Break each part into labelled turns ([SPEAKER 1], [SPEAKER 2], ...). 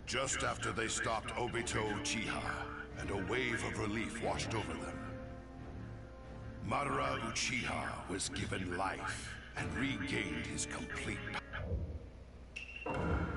[SPEAKER 1] Just after they stopped Obito Uchiha, and a wave of relief washed over them, Madara Uchiha was given life and regained his complete power.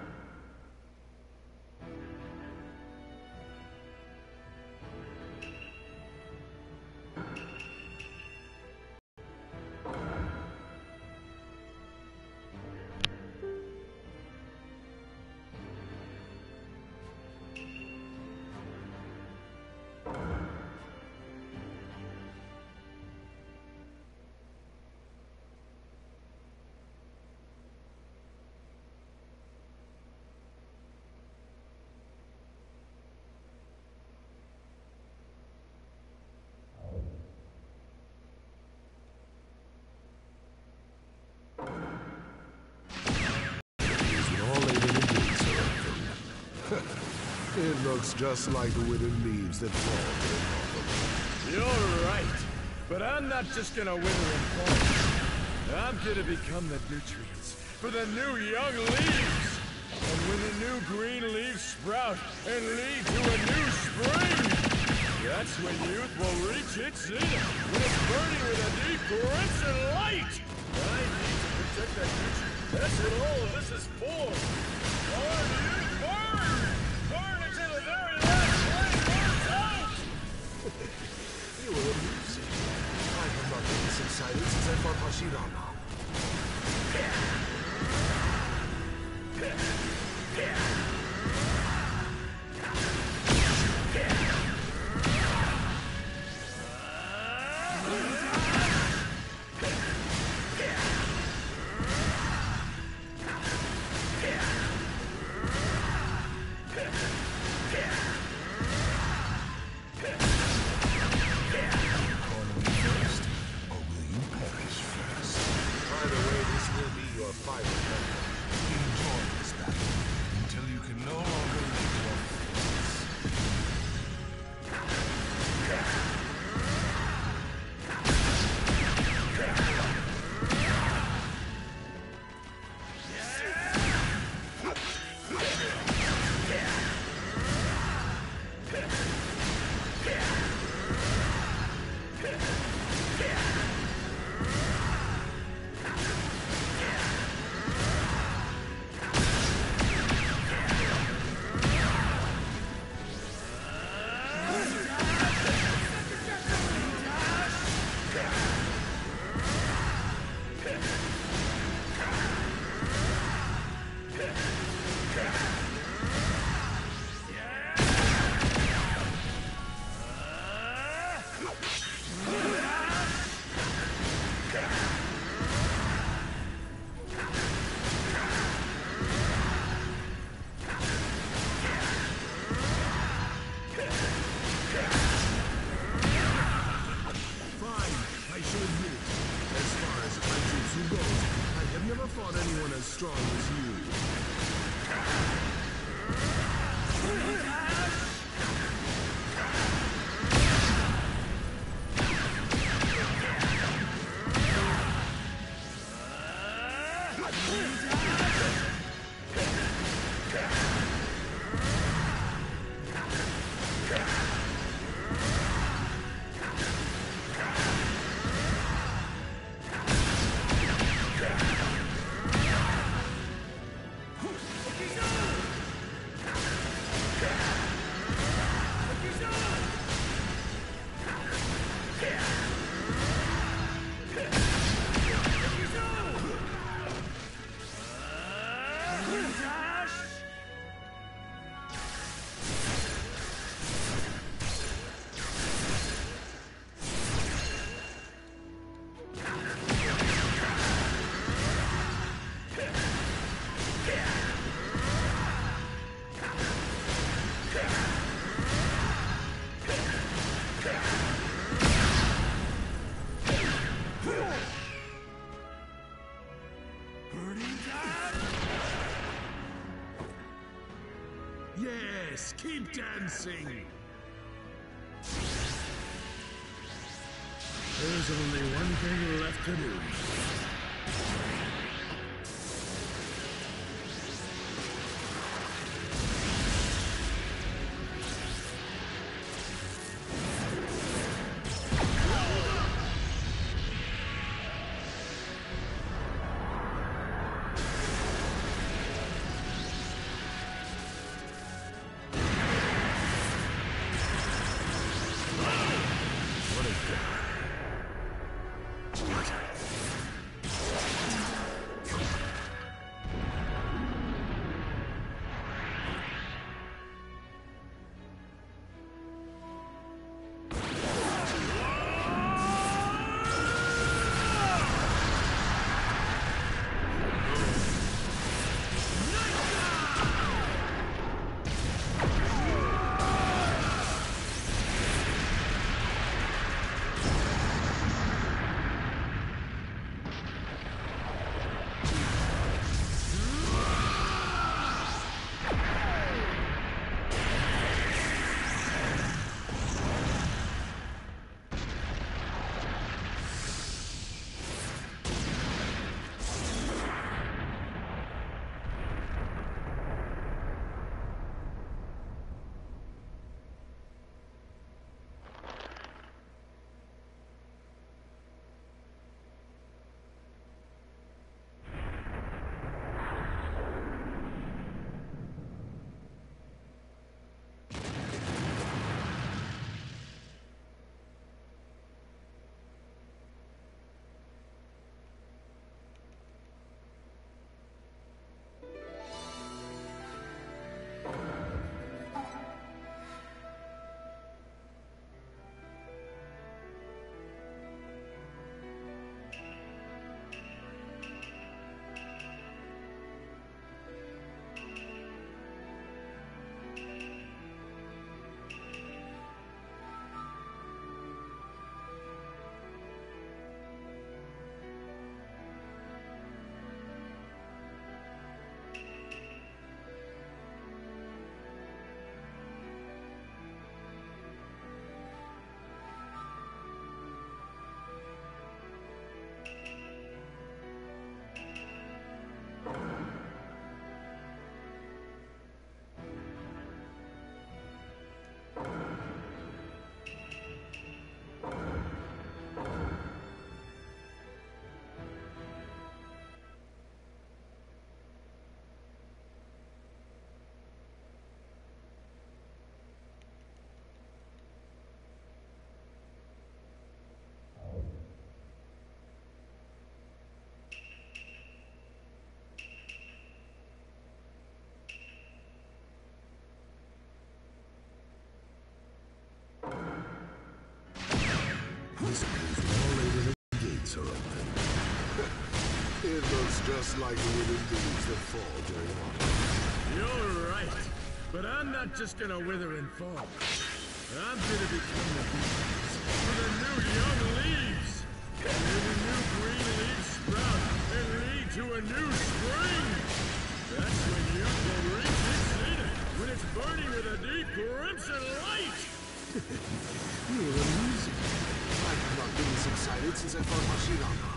[SPEAKER 2] It looks just like the withered leaves that fall to the bottom.
[SPEAKER 3] You're right, but I'm not just gonna wither and fall. I'm gonna become the nutrients for the new young leaves. And when the new green leaves sprout and lead to a new spring, that's when youth will reach its zenith, when it's burning with a deep crimson light. I need to protect that future. That's what all of this is for. Burn, youth, burn! Burn until the very last flame burns out!
[SPEAKER 2] You were amusing. I have not been this excited since I fought Hashirama. Strong as you. Yes, keep dancing! There's only one thing left to do. It looks just like the wooden leaves that fall during autumn.
[SPEAKER 3] You're right. But I'm not just gonna wither and fall. I'm gonna become the beacons for the new young leaves. And when the new green leaves sprout and lead to a new spring, that's when youth will reach its zenith, when it's burning with a deep crimson light.
[SPEAKER 2] You were amusing. I have not been this excited since I fought Hashirama.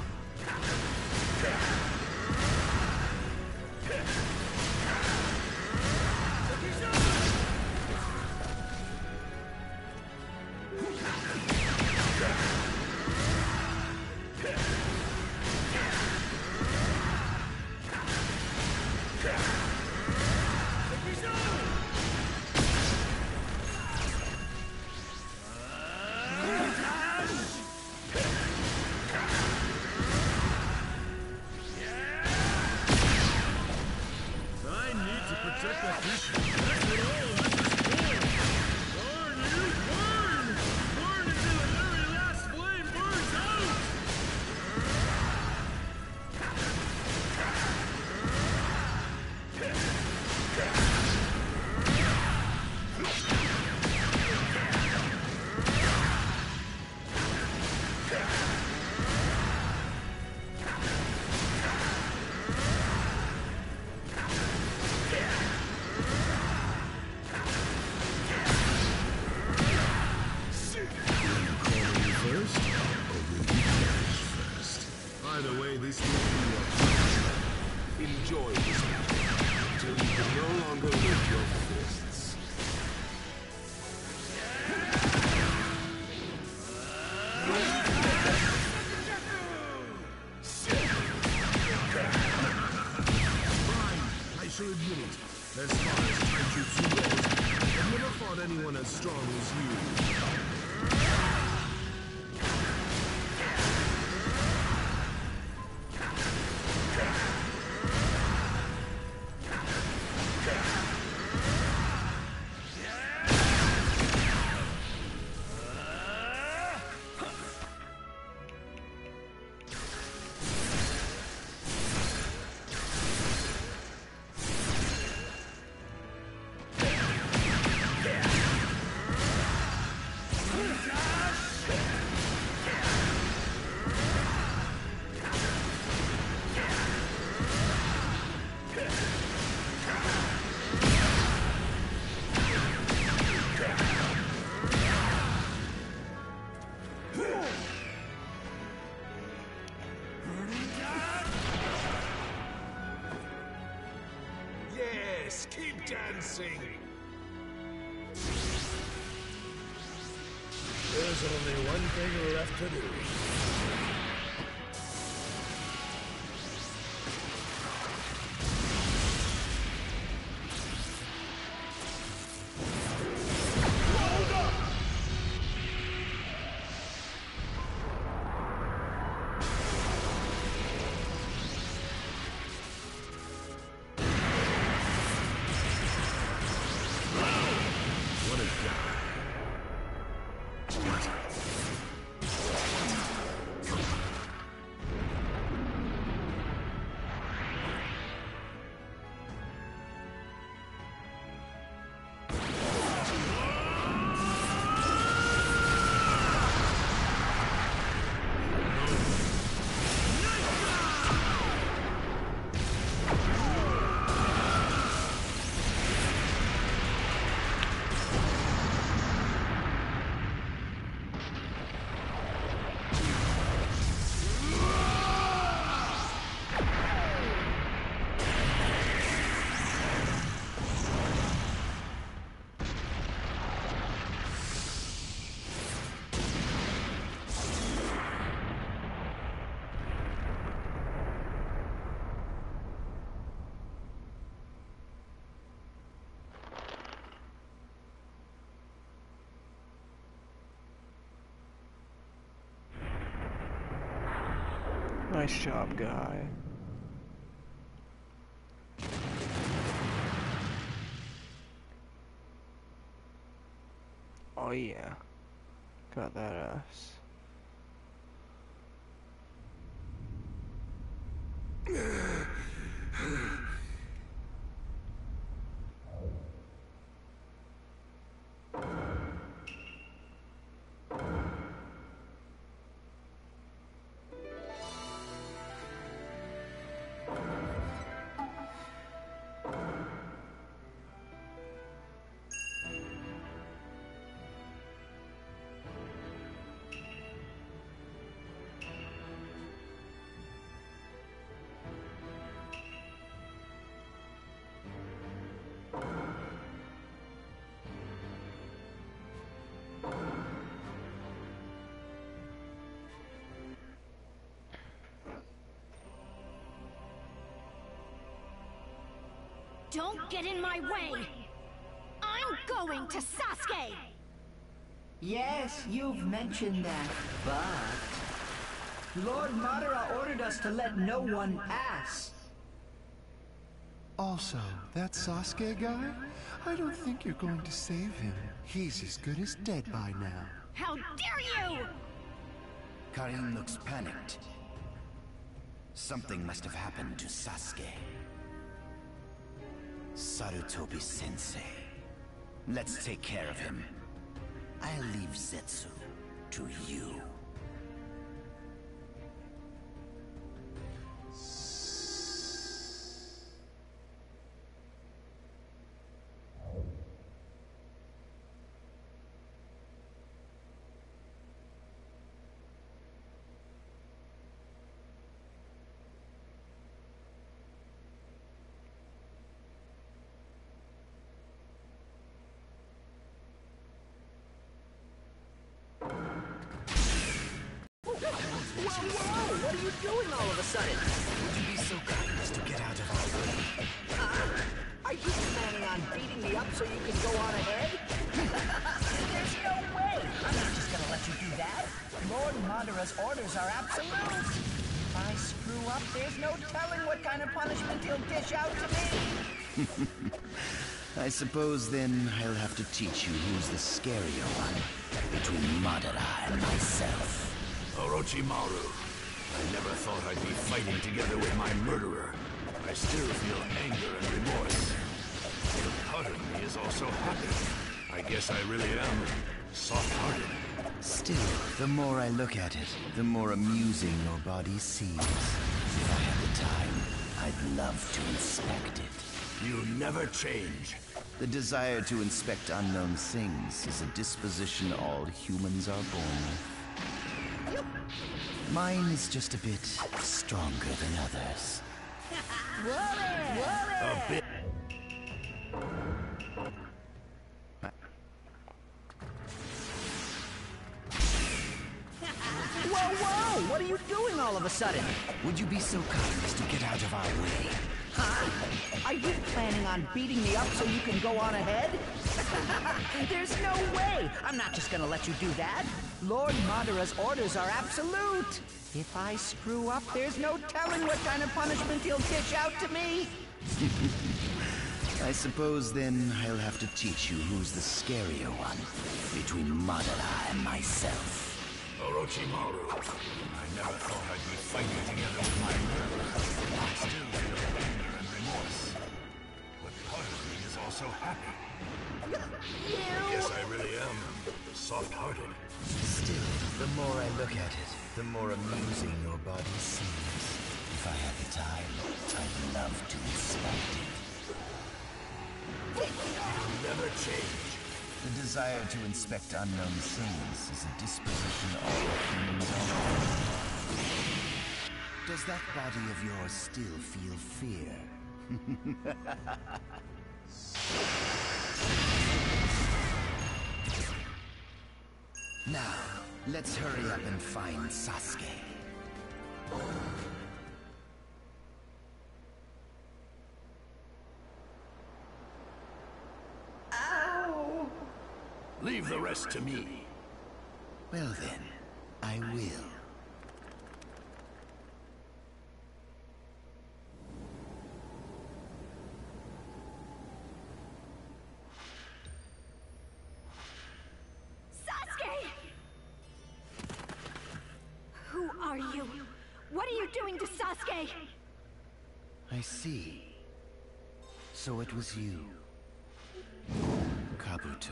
[SPEAKER 2] Enjoy this battle until you can no longer lift your fists.
[SPEAKER 3] Fine, I shall admit it. As far as Taijutsu goes, I've never fought anyone as strong as you.
[SPEAKER 2] dancing!
[SPEAKER 3] There's only one thing left to do.
[SPEAKER 4] Nice job, guy. Oh yeah. Got that ass.
[SPEAKER 5] Don't get in my way! I'm going to Sasuke!
[SPEAKER 6] Yes, you've mentioned that, but... Lord Madara ordered us to let no one pass.
[SPEAKER 7] Also, that Sasuke guy? I don't think you're going to save him. He's as good as dead by now.
[SPEAKER 5] How dare you!
[SPEAKER 1] Karin looks panicked. Something must have happened to Sasuke. Sarutobi Sensei. Let's take care of him. I'll leave Zetsu to you.
[SPEAKER 6] Whoa! What are you doing all of a sudden?
[SPEAKER 1] Would you be so kind as to get out of our way?
[SPEAKER 6] Are you planning on beating me up so you can go on ahead? There's no way! I'm not just gonna let you do that. Lord Madara's orders are absolute. If I screw up, there's no telling what kind of punishment he'll dish out to me.
[SPEAKER 1] I suppose then I'll have to teach you who's the scarier one between Madara and myself.
[SPEAKER 2] Orochimaru, I never thought I'd be fighting together with my murderer. I still feel anger and remorse. But part of me is also happy. I guess I really am soft-hearted.
[SPEAKER 1] Still, the more I look at it, the more amusing your body seems. If I had the time, I'd love to inspect it.
[SPEAKER 2] You never change.
[SPEAKER 1] The desire to inspect unknown things is a disposition all humans are born with. Mine is just a bit stronger than others.
[SPEAKER 2] A bit.
[SPEAKER 6] whoa! What are you doing all of a sudden?
[SPEAKER 1] Would you be so kind as to get out of our way?
[SPEAKER 6] Huh? Are you planning on beating me up so you can go on ahead? There's no way! I'm not just gonna let you do that. Lord Madara's orders are absolute. If I screw up, there's no telling what kind of punishment he'll dish out to me.
[SPEAKER 1] I suppose then I'll have to teach you who's the scarier one between Madara and myself.
[SPEAKER 2] Orochimaru, I never thought I'd be fighting together with my murderer. I still feel anger and remorse. But part of me is also happy. I guess I really am soft-hearted.
[SPEAKER 1] Still, the more I look at it, the more amusing your body seems. If I had the time, I'd love to inspect it.
[SPEAKER 2] You'll never change.
[SPEAKER 1] The desire to inspect unknown things is a disposition all humans are. Does that body of yours still feel fear? Now, let's hurry up and find Sasuke.
[SPEAKER 2] Leave the rest to me.
[SPEAKER 1] Well then, I will.
[SPEAKER 5] Sasuke! Who are you? What are you doing to Sasuke?
[SPEAKER 1] I see. So it was you, Kabuto.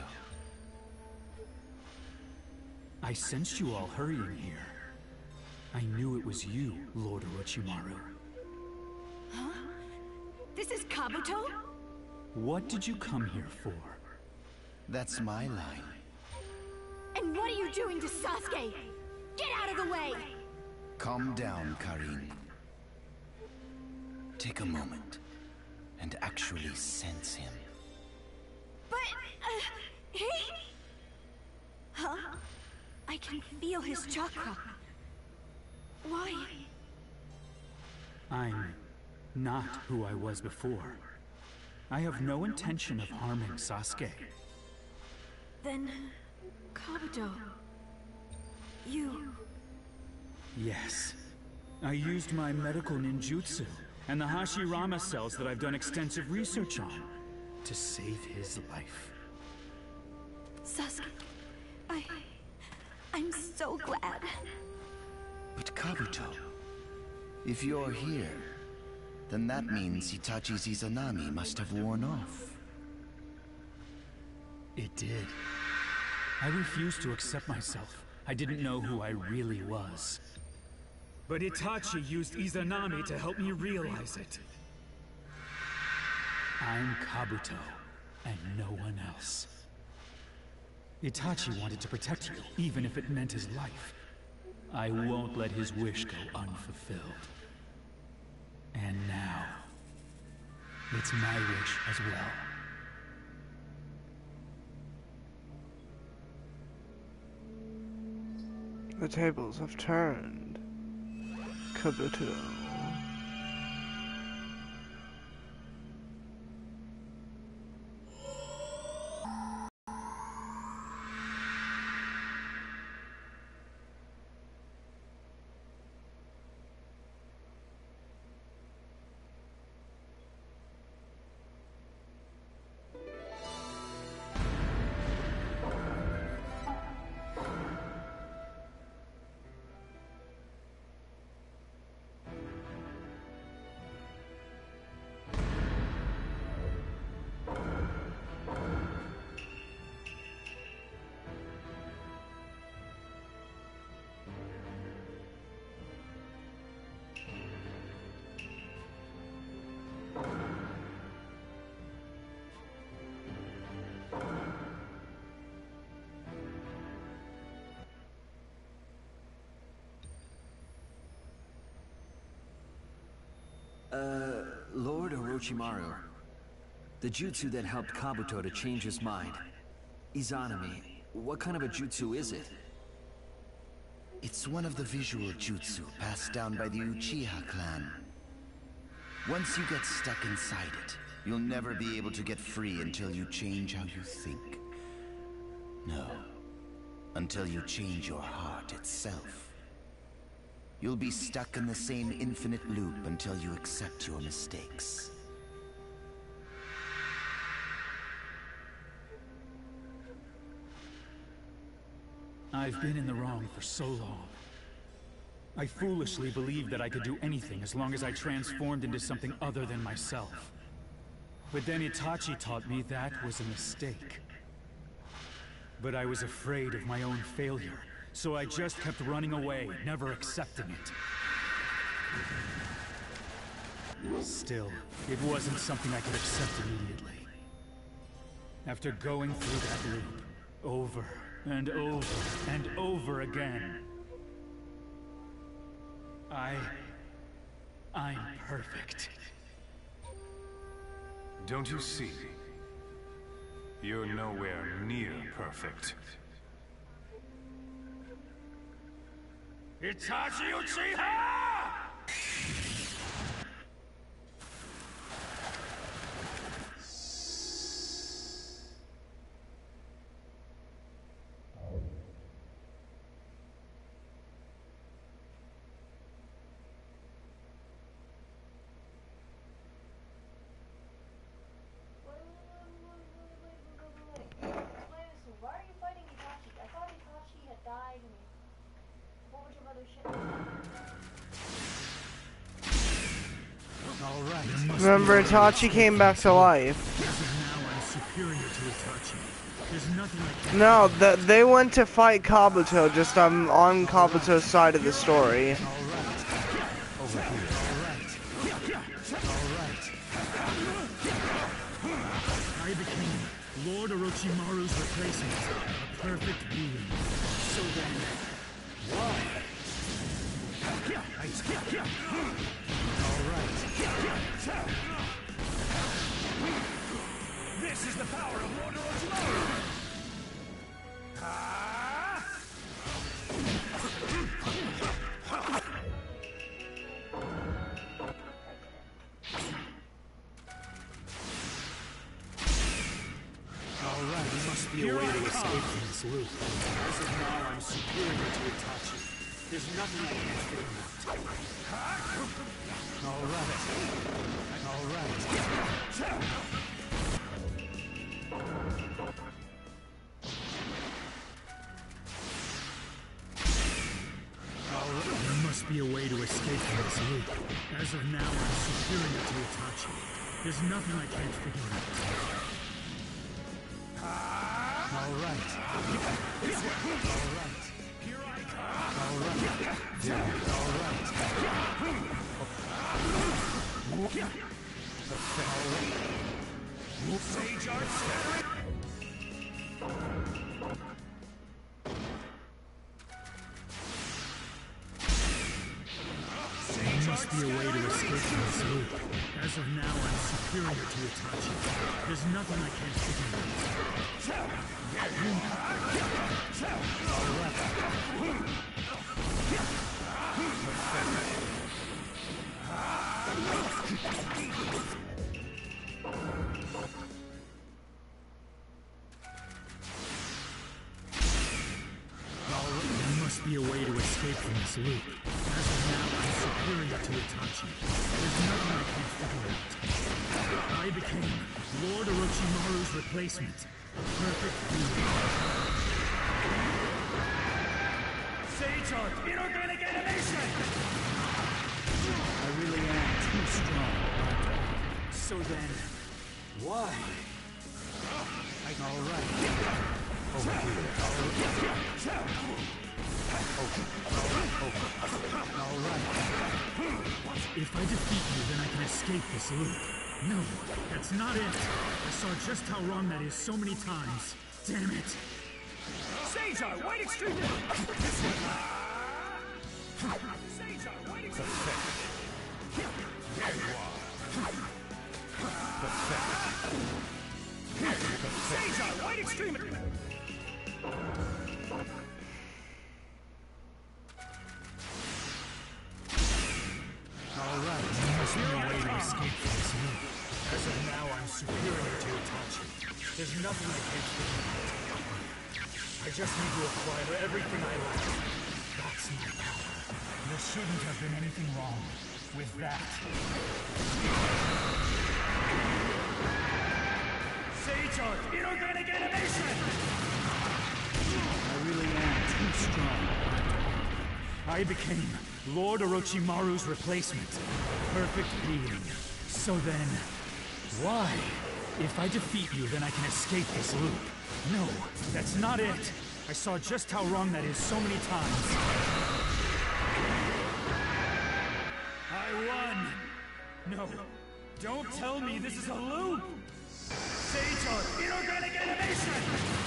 [SPEAKER 8] I sensed you all hurrying here. I knew it was you, Lord Orochimaru.
[SPEAKER 5] Huh? This is Kabuto?
[SPEAKER 8] What did you come here for?
[SPEAKER 1] That's my line.
[SPEAKER 5] And what are you doing to Sasuke? Get out of the way!
[SPEAKER 1] Calm down, Karin. Take a moment and actually sense him.
[SPEAKER 5] But, he... Huh? I can feel his chakra. Why?
[SPEAKER 8] I'm not who I was before. I have no intention of harming Sasuke.
[SPEAKER 5] Then, Kabuto, you...
[SPEAKER 8] Yes. I used my medical ninjutsu and the Hashirama cells that I've done extensive research on to save his life.
[SPEAKER 5] Sasuke, I'm so glad.
[SPEAKER 1] But Kabuto, if you're here, then that means Itachi's Izanami must have worn off.
[SPEAKER 8] It did. I refused to accept myself. I didn't know who I really was. But Itachi used Izanami to help me realize it. I'm Kabuto, and no one else. Itachi wanted to protect you, even if it meant his life. I won't let his wish go unfulfilled. And now, it's my wish as well.
[SPEAKER 4] The tables have turned. Kabuto.
[SPEAKER 9] Lord Orochimaru. The jutsu that helped Kabuto to change his mind. Izanami, what kind of a jutsu is it?
[SPEAKER 1] It's one of the visual jutsu passed down by the Uchiha clan. Once you get stuck inside it, you'll never be able to get free until you change how you think. No, until you change your heart itself. You'll be stuck in the same infinite loop until you accept your mistakes.
[SPEAKER 8] I've been in the wrong for so long. I foolishly believed that I could do anything as long as I transformed into something other than myself. But then Itachi taught me that was a mistake. But I was afraid of my own failure, so I just kept running away, never accepting it. Still, it wasn't something I could accept immediately. After going through that loop, over and over and over again, I'm perfect.
[SPEAKER 2] Don't you see? You're nowhere near perfect.
[SPEAKER 3] Itachi Uchiha!
[SPEAKER 4] Remember, Itachi came back to life. No, they went to fight Kabuto, just on Kabuto's side of the story.
[SPEAKER 8] I became Lord Orochimaru's replacement, a perfect being. So then, why?
[SPEAKER 3] This is the power of Lord Orochimaru!
[SPEAKER 8] Alright, there must be a way to escape from this loop. As of now, I'm superior to Itachi. There's nothing I can't figure out. Alright. There must be a way to escape from this loop. As of now, I'm superior to Itachi. There's nothing I can't figure out. Alright.
[SPEAKER 3] Here I come! Sage Art Scattering!
[SPEAKER 8] There must be a way to escape from this loop. As of now, I'm superior to Itachi. There's nothing I can't figure out. There must be a way to escape from this loop. As of now, I'm superior to Itachi. There's nothing I can't figure out. I became Lord Orochimaru's replacement. A perfect being.
[SPEAKER 3] Sage Art Inorganic Animation!
[SPEAKER 8] I really am too strong. So then, why? Alright. Over here. Alright. If I defeat you, then I can escape this loop. No, that's not it. I saw just how wrong that is so many times. Damn it.
[SPEAKER 3] Sage Art White Extreme! This one! Sage Art White Extreme! There you are! Sage Art White Extreme!
[SPEAKER 8] There's nothing I can't do. I just need to acquire everything I lack. That's my power. There shouldn't have been anything wrong with that. Sage Art Inorganic Animation! I really am too strong. I became Lord Orochimaru's replacement. Perfect being. So then, why? If I defeat you, then I can escape this loop. No, that's not it. I saw just how wrong that is so many times. I won! No, don't tell me this is a loop! Sage Art Inorganic Animation!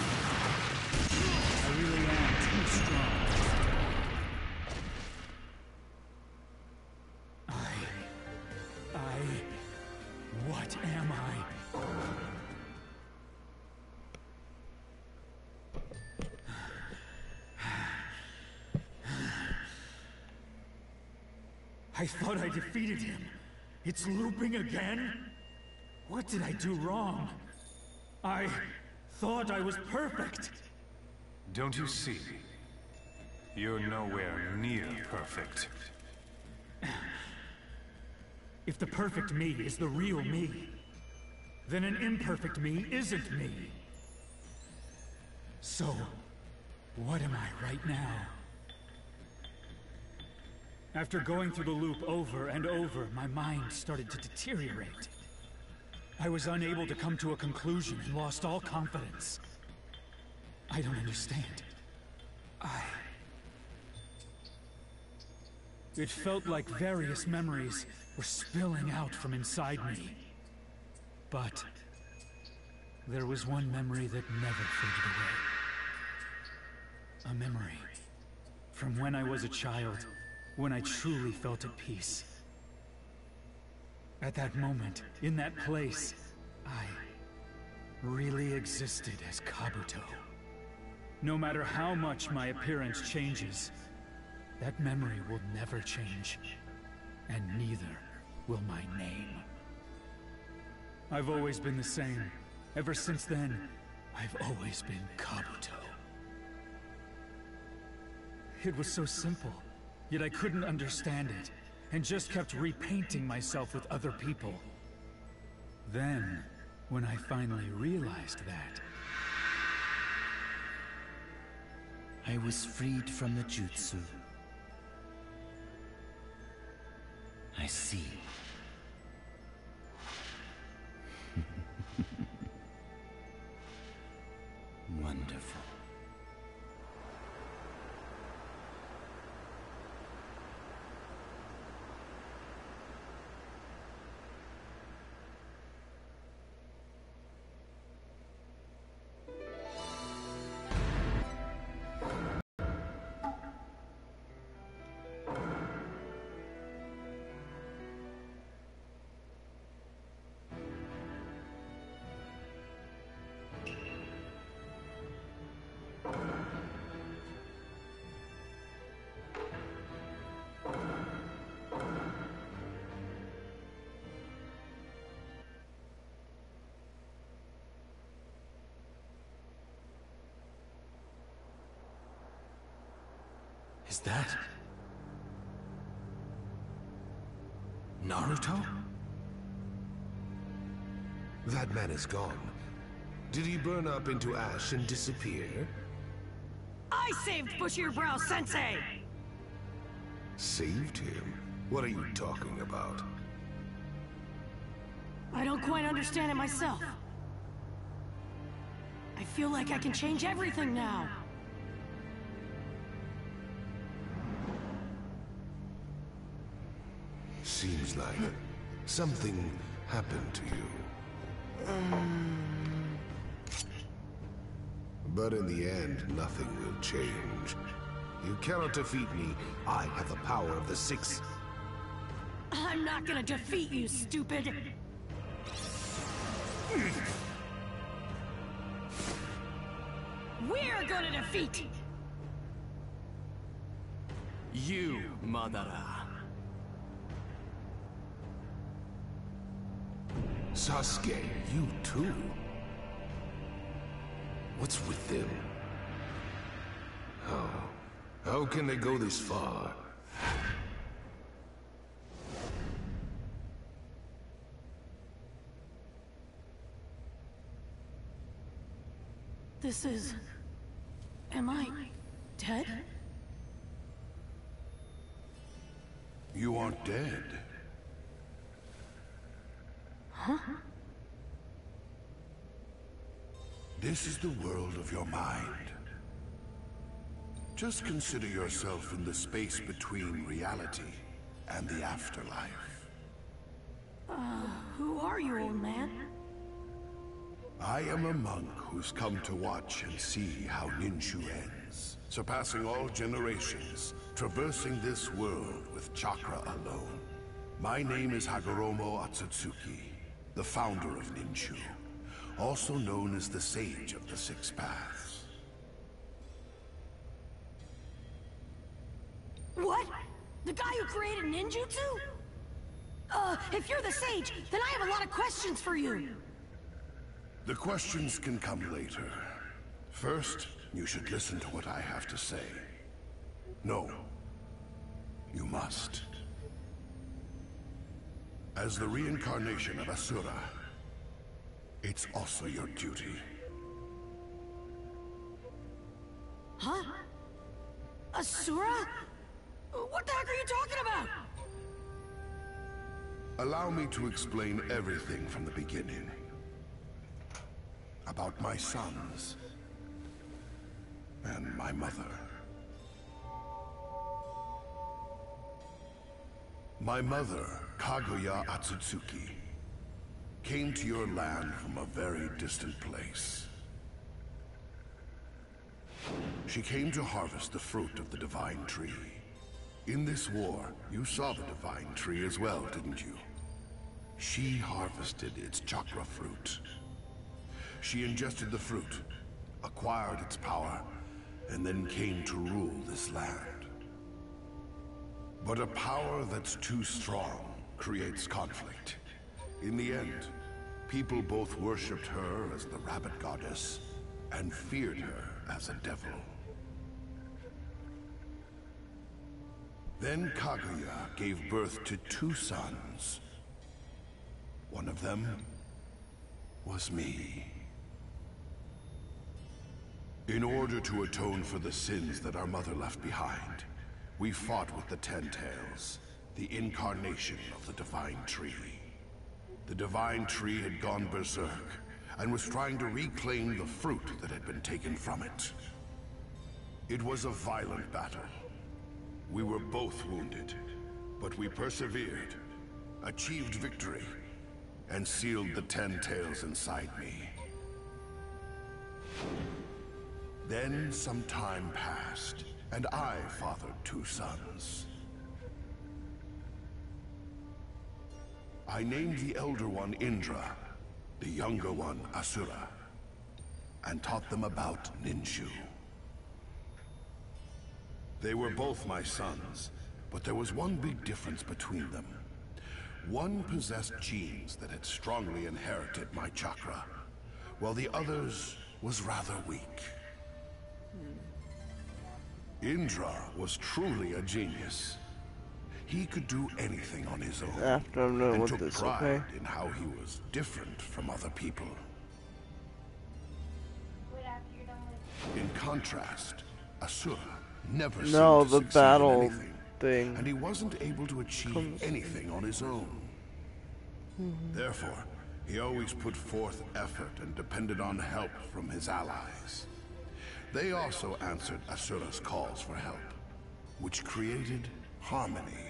[SPEAKER 8] I really am too strong. What am I? I thought I defeated him. It's looping again? What did I do wrong? I thought I was perfect.
[SPEAKER 10] Don't you see? You're nowhere near perfect.
[SPEAKER 8] If the perfect me is the real me, then an imperfect me isn't me. So, what am I right now? After going through the loop over and over, my mind started to deteriorate. I was unable to come to a conclusion and lost all confidence. I don't understand. It felt like various memories were spilling out from inside me. But there was one memory that never faded away. A memory from when I was a child, when I truly felt at peace. At that moment, in that place, I really existed as Kabuto. No matter how much my appearance changes, that memory will never change, and neither will my name. I've always been the same. Ever since then, I've always been Kabuto. It was so simple, yet I couldn't understand it, and just kept repainting myself with other people. Then, when I finally realized that,
[SPEAKER 1] I was freed from the jutsu. I see. Wonderful.
[SPEAKER 2] Is that Naruto?
[SPEAKER 11] That man is gone. Did he burn up into ash and disappear?
[SPEAKER 5] I saved Bushier Brow Sensei!
[SPEAKER 11] Saved him? What are you talking about?
[SPEAKER 5] I don't quite understand it myself. I feel like I can change everything now.
[SPEAKER 11] Seems like something happened to you. But in the end, nothing will change. You cannot defeat me. I have the power of the Six.
[SPEAKER 5] I'm not gonna defeat you, stupid! We're gonna defeat
[SPEAKER 9] you, Madara.
[SPEAKER 11] Sasuke, you too? What's with them? How can they go this far?
[SPEAKER 5] This is... Am I dead?
[SPEAKER 11] You aren't dead.
[SPEAKER 5] Huh?
[SPEAKER 11] This is the world of your mind. Just consider yourself in the space between reality and the afterlife.
[SPEAKER 5] Who are you, old man?
[SPEAKER 11] I am a monk who's come to watch and see how Ninshu ends, surpassing all generations, traversing this world with chakra alone. My name is Hagoromo Atsutsuki, the founder of Ninshu, also known as the Sage of the Six Paths.
[SPEAKER 5] What? The guy who created ninjutsu? If you're the sage, then I have a lot of questions for you.
[SPEAKER 11] The questions can come later. First, you should listen to what I have to say. No, you must. As the reincarnation of Asura, it's also your duty.
[SPEAKER 5] Huh? Asura? What the heck are you talking about?
[SPEAKER 11] Allow me to explain everything from the beginning. About my sons and my mother. My mother, Kaguya Atsutsuki, came to your land from a very distant place. She came to harvest the fruit of the Divine Tree. In this war, you saw the Divine Tree as well, didn't you? She harvested its chakra fruit. She ingested the fruit, acquired its power, and then came to rule this land. But a power that's too strong creates conflict. In the end, people both worshipped her as the rabbit goddess and feared her as a devil. Then Kaguya gave birth to two sons. One of them was me. In order to atone for the sins that our mother left behind, we fought with the Ten Tails, the incarnation of the Divine Tree. The Divine Tree had gone berserk, and was trying to reclaim the fruit that had been taken from it. It was a violent battle. We were both wounded, but we persevered, achieved victory, and sealed the Ten Tails inside me. Then some time passed, and I fathered two sons. I named the elder one Indra, the younger one Asura, and taught them about Ninshu. They were both my sons, but there was one big difference between them. One possessed genes that had strongly inherited my chakra, while the other's was rather weak. Indra was truly a genius. He could do anything on his own,
[SPEAKER 4] after I'm done
[SPEAKER 11] and
[SPEAKER 4] with
[SPEAKER 11] took
[SPEAKER 4] this,
[SPEAKER 11] pride
[SPEAKER 4] okay?
[SPEAKER 11] in how he was different from other people. In contrast, Asura never seemed to
[SPEAKER 4] the
[SPEAKER 11] succeed
[SPEAKER 4] battle
[SPEAKER 11] in anything,
[SPEAKER 4] thing.
[SPEAKER 11] and he wasn't able to achieve anything on his own. Therefore, he always put forth effort and depended on help from his allies. They also answered Asura's calls for help, which created harmony.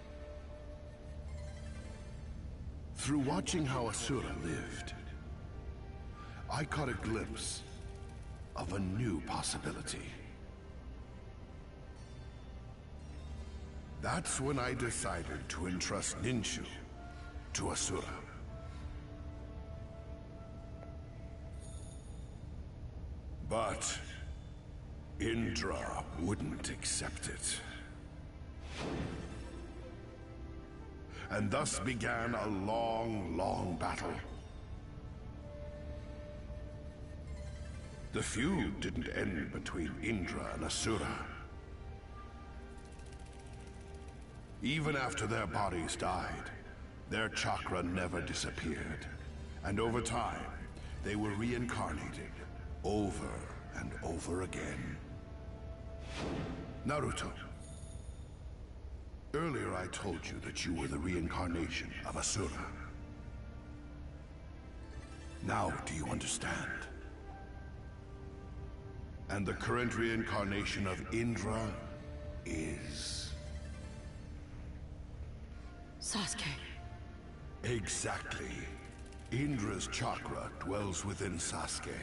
[SPEAKER 11] Through watching how Asura lived, I caught a glimpse of a new possibility. That's when I decided to entrust Ninshu to Asura. But Indra wouldn't accept it. And thus began a long, long battle. The feud didn't end between Indra and Asura. Even after their bodies died, their chakra never disappeared. And over time, they were reincarnated over and over again. Naruto, earlier I told you that you were the reincarnation of Asura. Now do you understand? And the current reincarnation of Indra is...
[SPEAKER 5] Sasuke.
[SPEAKER 11] Exactly. Indra's chakra dwells within Sasuke.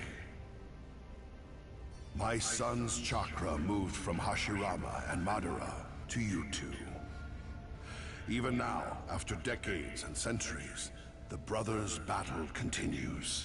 [SPEAKER 11] My son's chakra moved from Hashirama and Madara to you two. Even now, after decades and centuries, the brothers' battle continues.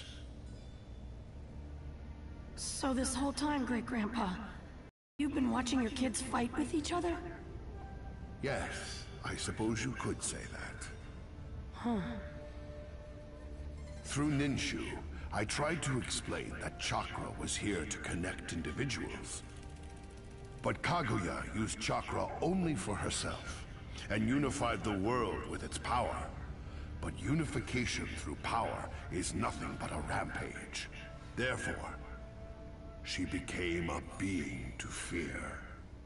[SPEAKER 5] So this whole time, Great-Grandpa, you've been watching your kids fight with each other?
[SPEAKER 11] Yes, I suppose you could say that.
[SPEAKER 5] Huh.
[SPEAKER 11] Through Ninshu, I tried to explain that chakra was here to connect individuals. But Kaguya used chakra only for herself, and unified the world with its power. But unification through power is nothing but a rampage. Therefore, she became a being to fear.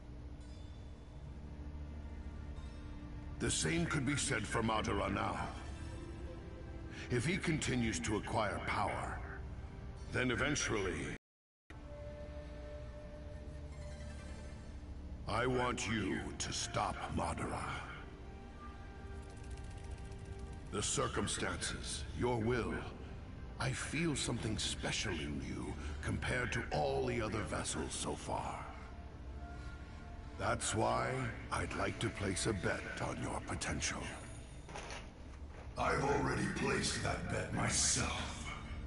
[SPEAKER 11] The same could be said for Madara now. If he continues to acquire power, then eventually... I want you to stop Madara. The circumstances, your will, I feel something special in you compared to all the other vessels so far. That's why I'd like to place a bet on your potential.
[SPEAKER 2] I've already placed that bet myself.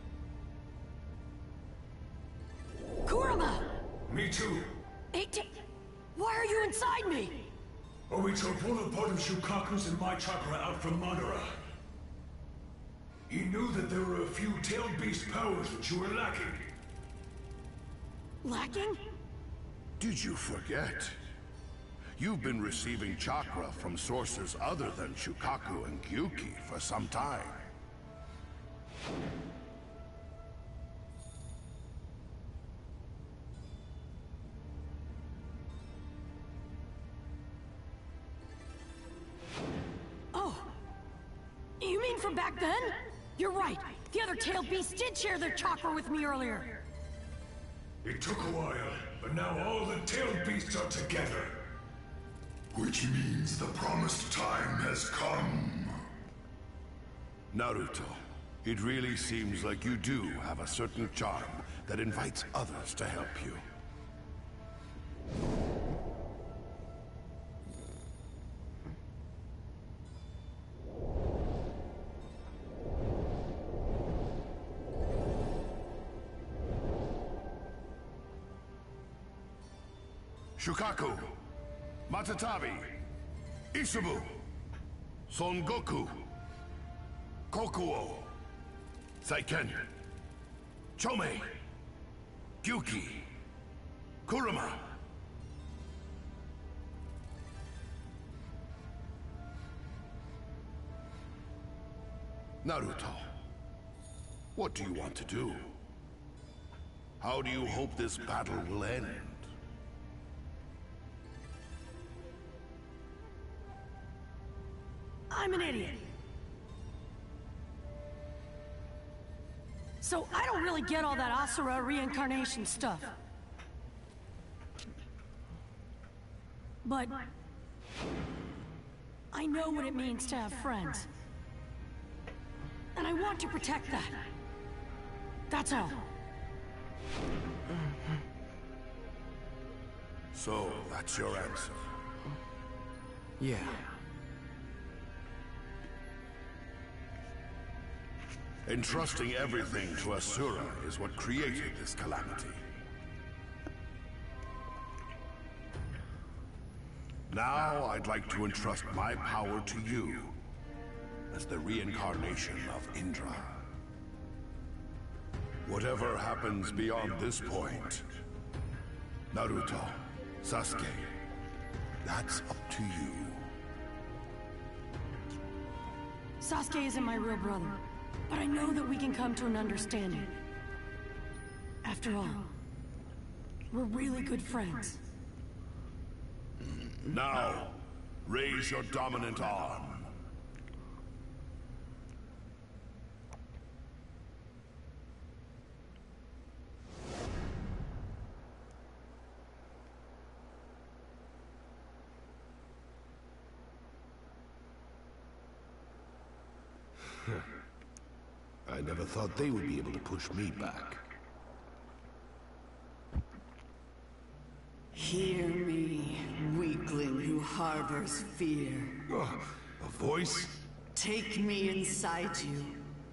[SPEAKER 5] Kurama!
[SPEAKER 2] Me too.
[SPEAKER 5] Why are you inside me?
[SPEAKER 2] Obito pulled a part of Shukaku's and my chakra out from Madara. He knew that there were a few tailed beast powers that you were lacking.
[SPEAKER 5] Lacking?
[SPEAKER 11] Did you forget? You've been receiving chakra from sources other than Shukaku and Gyuki for some time.
[SPEAKER 5] Oh. You mean from back then? You're right. The other tailed beasts did share their chakra with me earlier.
[SPEAKER 2] It took a while, but now all the tailed beasts are together. Which means the promised time has come.
[SPEAKER 11] Naruto, it really seems like you do have a certain charm that invites others to help you. Shukaku, Matatabi, Isubu, Son Goku, Kokuo, Saiken, Chome, Gyuki, Kurama. Naruto, what do you want to do? How do you hope this battle will end?
[SPEAKER 5] I'm an idiot. So I don't really get all that Asura reincarnation stuff. But I know what it means to have friends. And I want to protect that. That's all.
[SPEAKER 11] So, that's your answer?
[SPEAKER 7] Yeah.
[SPEAKER 11] Entrusting everything to Asura is what created this calamity. Now, I'd like to entrust my power to you as the reincarnation of Indra. Whatever happens beyond this point, Naruto, Sasuke, that's up to you.
[SPEAKER 5] Sasuke isn't my real brother, but I know that we can come to an understanding. After all, we're really good friends.
[SPEAKER 11] Now, raise your dominant arm.
[SPEAKER 2] I never thought they would be able to push me back.
[SPEAKER 12] Hear me, weakling who harbors fear.
[SPEAKER 2] A voice?
[SPEAKER 12] Take me inside you.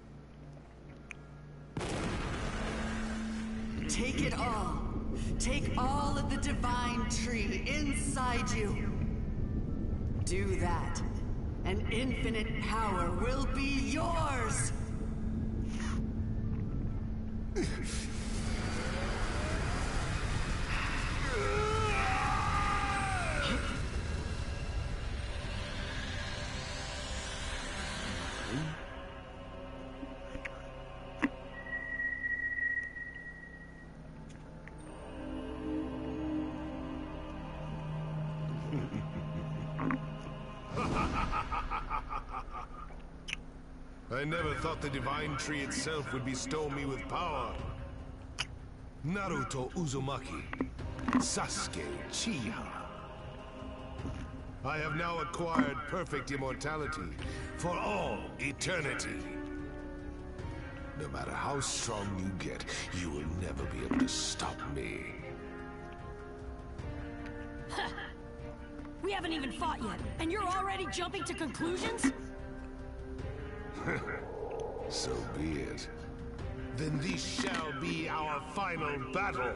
[SPEAKER 12] Take it all. Take all of the divine tree inside you. Do that, and infinite power will be yours!
[SPEAKER 2] I never thought the divine tree itself would bestow me with power. Naruto Uzumaki, Sasuke Uchiha. I have now acquired perfect immortality for all eternity. No matter how strong you get, you will never be able to stop me.
[SPEAKER 5] We haven't even fought yet, and you're already jumping to conclusions?
[SPEAKER 2] So be it. Then this shall be our final battle.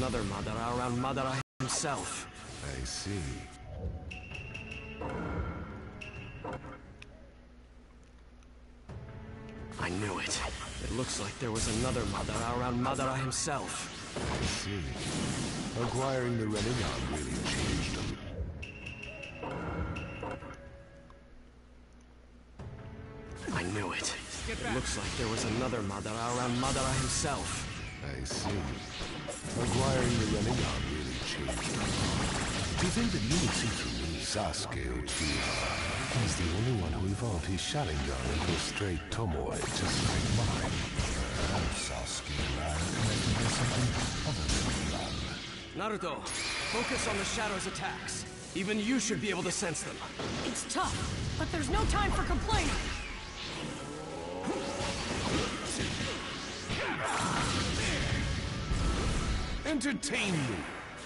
[SPEAKER 9] another Madara around Madara himself.
[SPEAKER 11] I see.
[SPEAKER 9] I knew it. It looks like there was another Madara around Madara himself.
[SPEAKER 11] I see. Acquiring the Rinnegan really changed him.
[SPEAKER 9] I knew it. It looks like there was another Madara around Madara himself.
[SPEAKER 11] I see. Acquiring the Rinnegan really changed him. To think that you would see through me, Sasuke Uchiha. He's the only one who evolved his Sharingan into a straight Tomoe, just like mine. Perhaps Sasuke and I are connected by something other than blood.
[SPEAKER 9] Naruto, focus on the Shadow's attacks. Even you should be able to sense them.
[SPEAKER 5] It's tough, but there's no time for complaining.
[SPEAKER 11] Entertain me!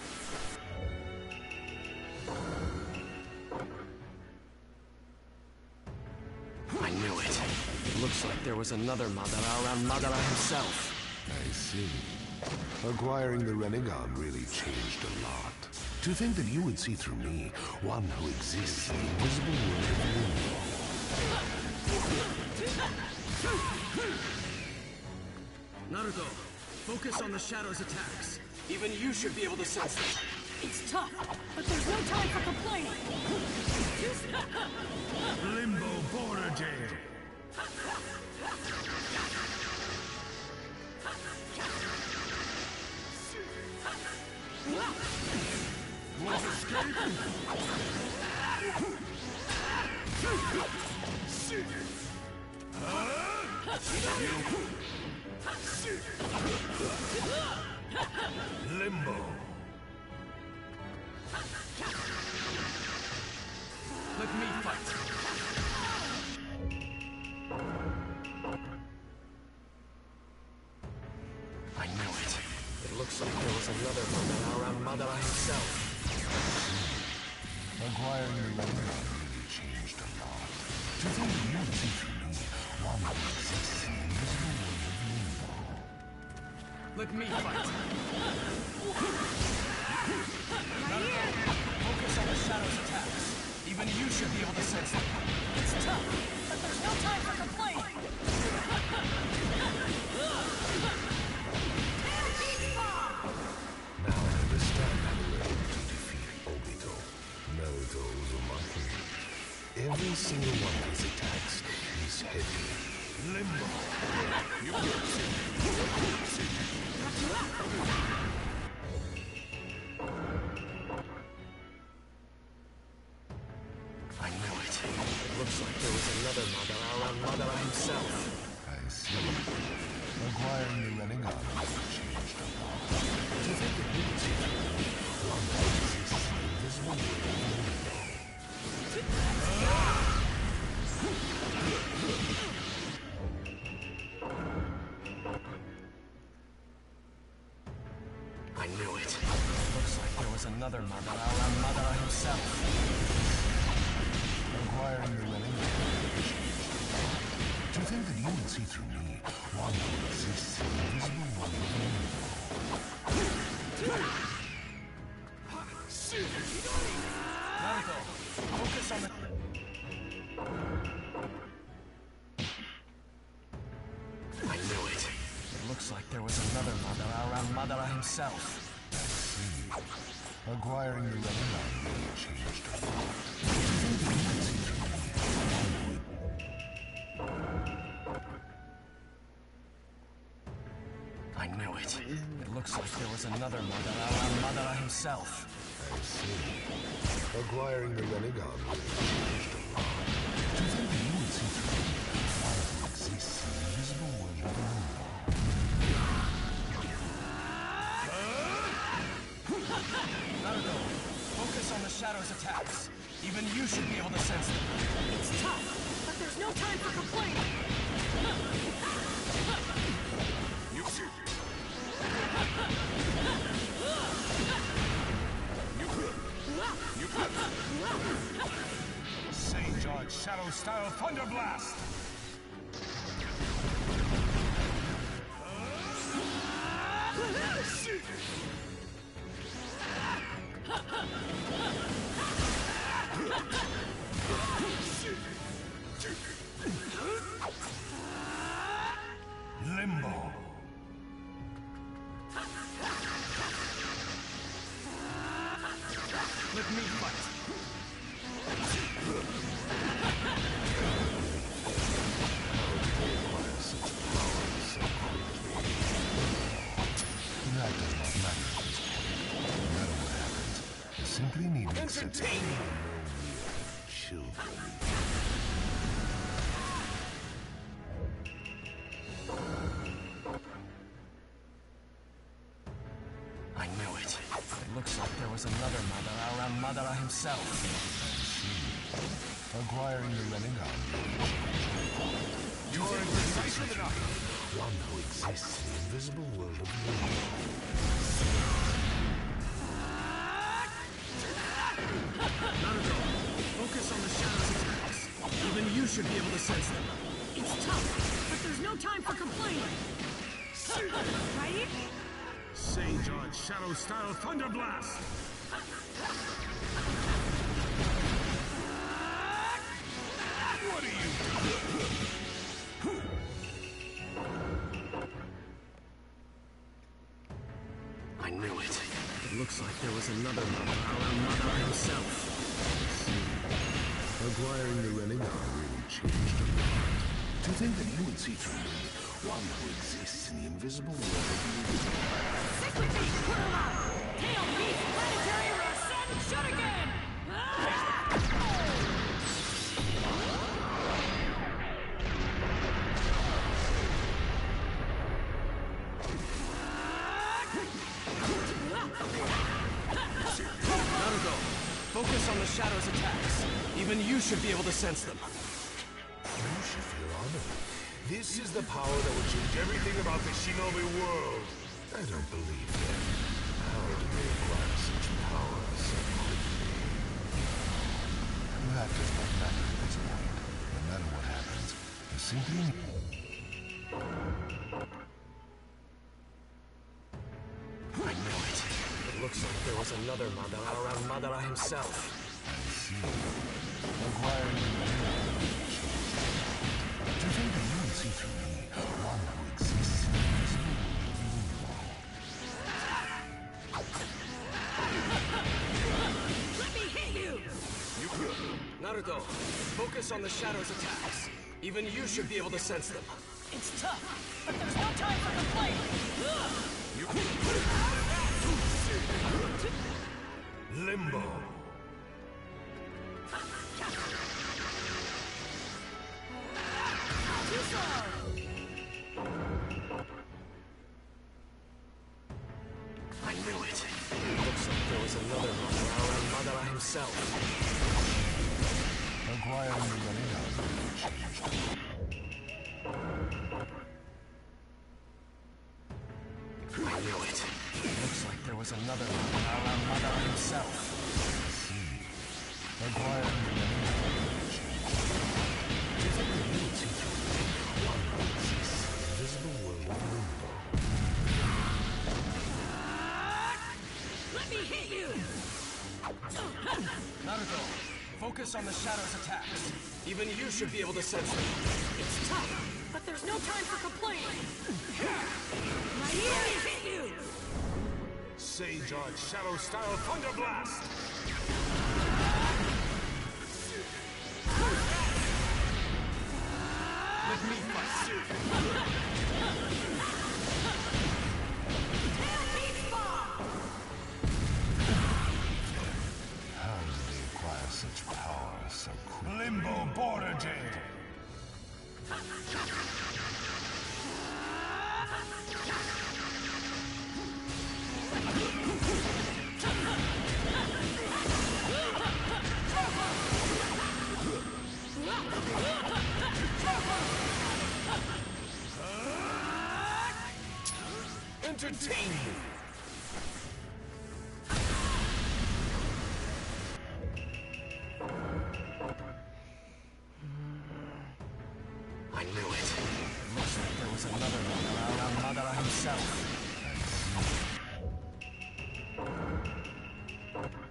[SPEAKER 9] I knew it. It looks like there was another Madara around Madara himself.
[SPEAKER 11] I see. Acquiring the Rinnegan really changed a lot. To think that you would see through me, one who exists in the invisible world of Limbo.
[SPEAKER 9] Naruto, focus on the Shadow's attacks. Even you should be able to sense them.
[SPEAKER 5] It's tough, but there's no time for complaining.
[SPEAKER 2] Limbo Border Day.
[SPEAKER 11] Won't escape?
[SPEAKER 2] Limbo.
[SPEAKER 9] Let me fight. I knew it. It looks like there was another Madara around Madara himself.
[SPEAKER 11] Acquiring the Rinnegan really changed a lot. To think that you would see through me, one who exists in the invisible world of Limbo.
[SPEAKER 9] Let me fight. Naruto, focus on the Shadow's attacks. Even you should be able to sense them.
[SPEAKER 5] It's tough, but there's no time for complaining.
[SPEAKER 11] Now I understand how we were able to defeat Obito, Naruto Uzumaki. Every single one of his attacks is heavy.
[SPEAKER 2] Limbo.
[SPEAKER 9] I knew it. It looks like there was another Madara around Madara himself.
[SPEAKER 11] I see. Acquiring the Rinnegan really changed a lot. To think that you would see through me, one who exists in the invisible world of Limbo.
[SPEAKER 9] I knew it. Looks like there was another Madara around Madara himself.
[SPEAKER 11] Acquiring the Rinnegan really changed a lot. To think that you would see through me, one who exists in the invisible world of Limbo.
[SPEAKER 9] Naruto, focus on the... I knew it. It looks like there was another Madara around Madara himself.
[SPEAKER 11] I see. Acquiring the Rinnegan really changed a lot. To think that you would see through me, one who...
[SPEAKER 9] I knew it. It looks like there was another Madara around Madara himself.
[SPEAKER 11] I see. Acquiring the Rinnegan really changed a lot. To think that you would see through me, one who exists in the invisible world of Limbo.
[SPEAKER 9] Naruto, focus on the Shadow's attacks. Even you should be able to sense them.
[SPEAKER 5] It's tough, but there's no time for complaining.
[SPEAKER 2] St. George Shadow Style Thunder Blast. Limbo.
[SPEAKER 9] Let me fight.
[SPEAKER 11] That does not matter. No matter what happens, you simply need to accept it. Children.
[SPEAKER 9] I knew it. It looks like there was another Madara around Madara himself.
[SPEAKER 11] Acquiring the renegade.
[SPEAKER 2] You are indecisive enough.
[SPEAKER 11] One who exists in the invisible world of Limbo.
[SPEAKER 9] Naruto, focus on the shadows attacks. Even you should be able to sense them.
[SPEAKER 5] It's tough, but there's no time for complaining. Right?
[SPEAKER 2] Sage on Shadow Style Thunder Blast. What are you doing?
[SPEAKER 9] I knew it. It looks like there was another Madara around Madara himself.
[SPEAKER 11] Acquiring the renegade really changed a lot. To think that you would see through me, one who exists in the invisible world of Limbo.
[SPEAKER 5] Stick with me, Kurama! Tail beats planetary Rasen Shuriken!
[SPEAKER 9] Naruto, focus on the shadows attacks. Even you should be able to sense them.
[SPEAKER 11] You should feel honored.
[SPEAKER 2] This is the power that will change everything about the Shinobi world.
[SPEAKER 11] I don't believe them. How did they acquire such power so quickly? That does not matter at this point. No matter what happens, you simply need...
[SPEAKER 9] I knew it. It looks like there was another Madara around Madara himself.
[SPEAKER 11] I see. Acquiring the renegade. To think that you would see through me, one who exists in the invisible world.
[SPEAKER 5] Let me hit you!
[SPEAKER 9] Naruto, focus on the shadows attacks. Even you should be able to sense them.
[SPEAKER 5] It's tough, but there's no time for complaining.
[SPEAKER 2] Limbo.
[SPEAKER 9] I knew it. It looks like there was another Madara around Madara himself.
[SPEAKER 11] Acquiring the renegade changed.
[SPEAKER 9] I knew it. It looks like there was another Madara around Madara himself.
[SPEAKER 11] Acquiring the renegade changed. To think that you would see through me, one who exists in the invisible world of Limbo.
[SPEAKER 5] Let me hit you!
[SPEAKER 9] Naruto, focus on the shadows attacks. Even you should be able to sense them.
[SPEAKER 5] It's tough, but there's no time for complaining. Let me hit you!
[SPEAKER 2] Sage on Shadow Style Thunder Blast.
[SPEAKER 9] Let me fight.
[SPEAKER 5] Tail beats bomb!
[SPEAKER 11] How did they acquire such power so quickly?
[SPEAKER 2] Limbo Border Jade.
[SPEAKER 9] Entertaining. I knew it. Looks like there was another Madara around Madara himself.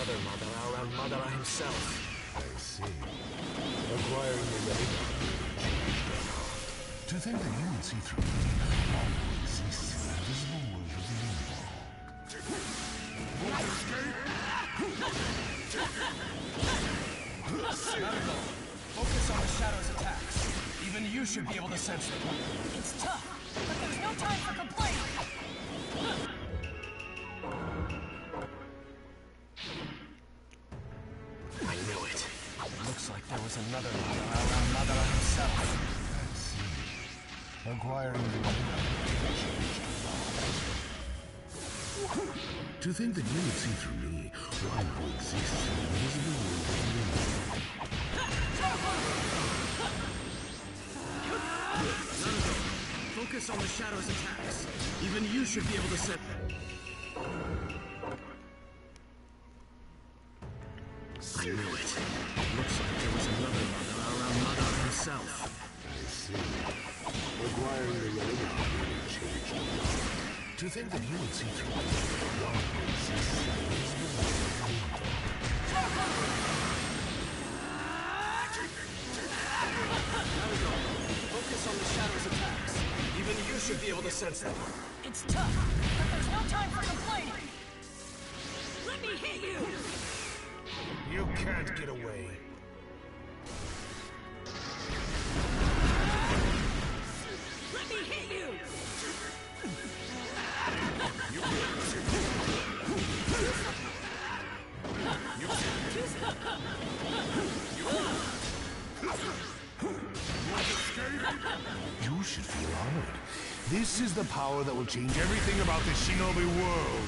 [SPEAKER 9] another Madara around Madara himself.
[SPEAKER 11] I see. Acquiring the Rinnegan changed a lot. To think that you would see through me, one who exists in the invisible world of Limbo. Won't escape!
[SPEAKER 9] Naruto, focus on the Shadow's attacks. Even you should be able to sense them.
[SPEAKER 5] It's tough, but there's no time for complaining.
[SPEAKER 9] I knew it. Looks like there was another Madara around Madara himself.
[SPEAKER 11] I see. Acquiring the Rinnegan changed a lot. To think that you would see through me, one who exists in the invisible world of Limbo.
[SPEAKER 9] Naruto, focus on the Shadow's attacks. Even you should be able to set them. I knew it. Looks like there was another Madara around Madara himself.
[SPEAKER 11] I see. Acquiring the Rinnegan changed a lot. To think that you would see through me, one who exists in the invisible world of Limbo.
[SPEAKER 9] Naruto, focus on the Shadow's attacks. Even you should be able to sense them.
[SPEAKER 5] It's tough, but there's no time for complaining. Let me hit you!
[SPEAKER 11] You can't get away.
[SPEAKER 5] Let me hit you!
[SPEAKER 11] You should feel honored. This is the power that will change everything about the Shinobi world.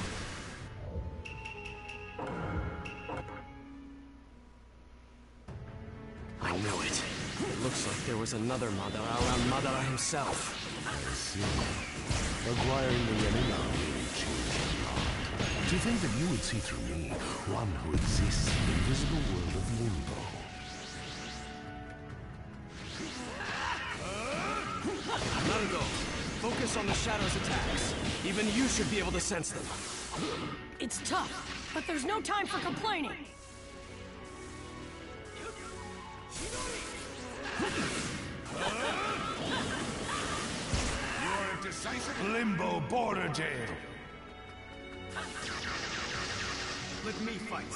[SPEAKER 9] I knew it. It looks like there was another Madara around Madara himself.
[SPEAKER 11] I see. Acquiring the Rinnegan changed a lot. To think that you would see through me, one who exists in the invisible world of Limbo.
[SPEAKER 9] Naruto, focus on the Shadow's attacks. Even you should be able to sense them.
[SPEAKER 5] It's tough, but there's no time for complaining.
[SPEAKER 11] You're a decisive Limbo Border Jail.
[SPEAKER 9] Let me fight.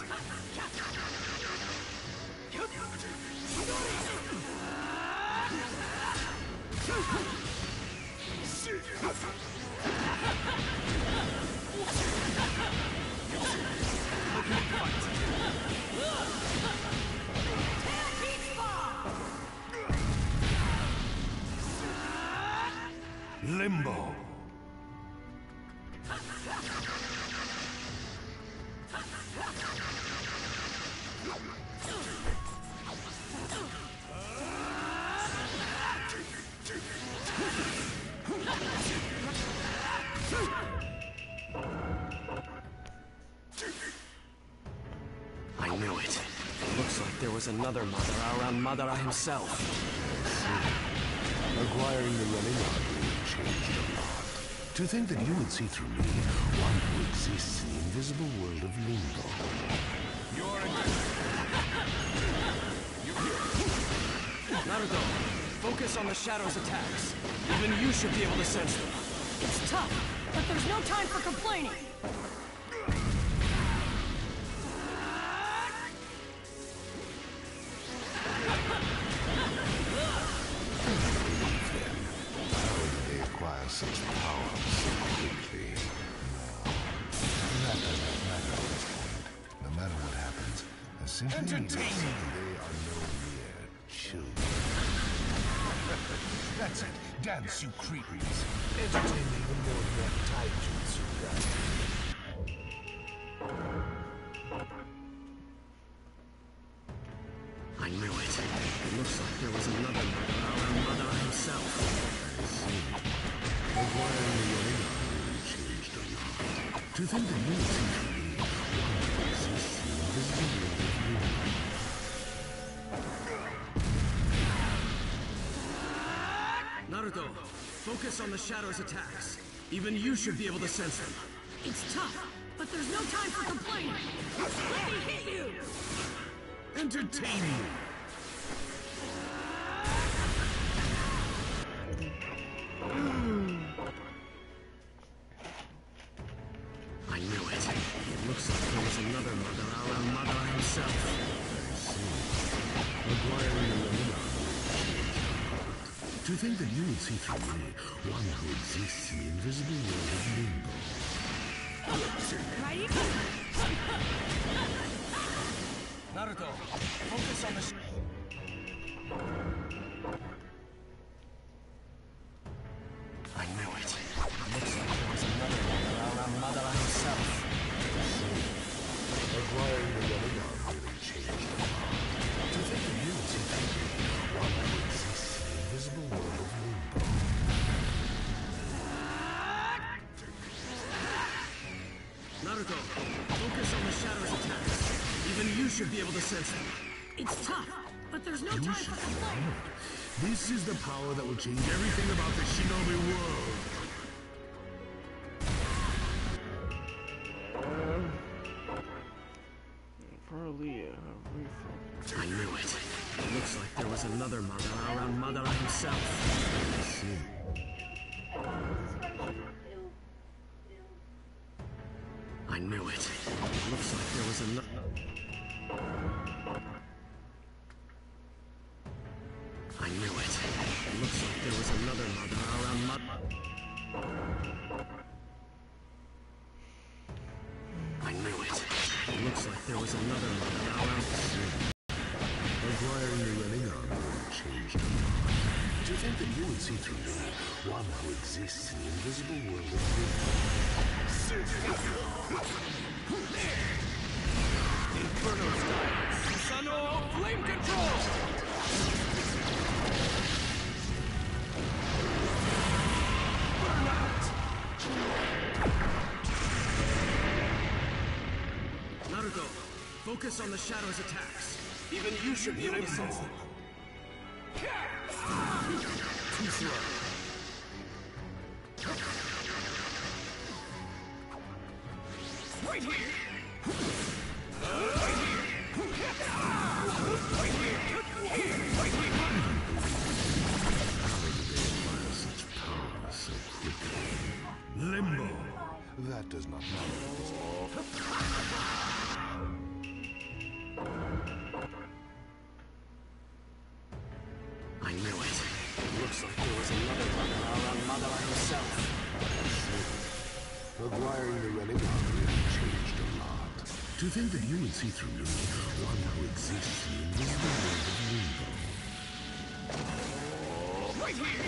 [SPEAKER 11] Limbo.
[SPEAKER 9] I knew it. Looks like there was another Madara around Madara himself.
[SPEAKER 11] Acquiring the Rinnegan changed a lot. To think that you would see through me, one who exists in the invisible world of Limbo.
[SPEAKER 9] Naruto, focus on the Shadow's attacks. Even you should be able to sense them.
[SPEAKER 5] It's tough, but there's no time for complaining.
[SPEAKER 11] Such power so quickly. No. That doesn't matter at this point. No matter what happens, as simply
[SPEAKER 2] Entertaining.
[SPEAKER 11] They are no mere children. That's it. Dance, you creepers. Entertain me even more than that taijutsu guy.
[SPEAKER 9] I knew it. It looks like there was another Madara around Madara himself.
[SPEAKER 11] I see. Acquiring the Rinnegan changed a lot. To think that you would see through me, one who exists in the invisible world of Limbo.
[SPEAKER 9] Naruto, focus on the Shadow's attacks. Even you should be able to sense them.
[SPEAKER 5] It's tough, but there's no time for complaining. Let me hit
[SPEAKER 2] entertaining. I knew it. It looks like there was another Madara Madara himself. To think that you would see through me, one who exists in the invisible world of Limbo.
[SPEAKER 9] Naruto, focus on the I knew it. Looks like there was another Madara Madara himself.
[SPEAKER 2] Acquiring the Rinnegan really changed the world. To think that you would see through me, one who exists in the invisible world of Limbo.
[SPEAKER 9] Naruto, focus on the Shadow's attacks. Even you should be able to sense them.
[SPEAKER 5] It's tough, but there's no time for complaint.
[SPEAKER 2] This is the power that will change everything about the Shinobi world.
[SPEAKER 9] I knew it. It looks like there was another Madara around Madara himself. I knew it. It looks like there was another... I knew it. It looks like there was another Madara around I knew it. It looks like there was another Madara around...
[SPEAKER 2] Acquiring the Rinnegan changed a lot. To think that you would see through me, one who exists in the invisible world of
[SPEAKER 9] Inferno style! Susanoo flame control! Burn out! Naruto, focus on the Shadow's attacks. Even you should be able to sense them. Too slow. Right here! Right here! Right here!
[SPEAKER 2] such power so quickly. Limbo! That does not matter.
[SPEAKER 9] I knew it. It looks like there was another Madara around Madara himself.
[SPEAKER 2] Acquiring the Rinnegan really changed a lot. To think that you would see through me, one who exists in the invisible world of Limbo.
[SPEAKER 9] Right here!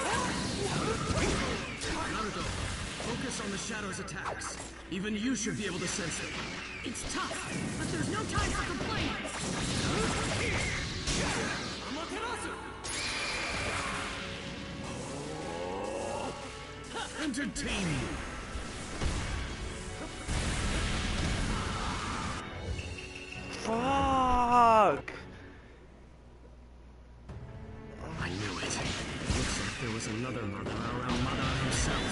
[SPEAKER 9] Naruto, focus on the Shadow's attacks. Even you should be able to sense them.
[SPEAKER 5] It's tough, but there's no time for complaining.
[SPEAKER 9] Amaterasu!
[SPEAKER 2] Entertaining!
[SPEAKER 4] Fuck!
[SPEAKER 9] I knew it. Looks like there was another Madara around Madara himself.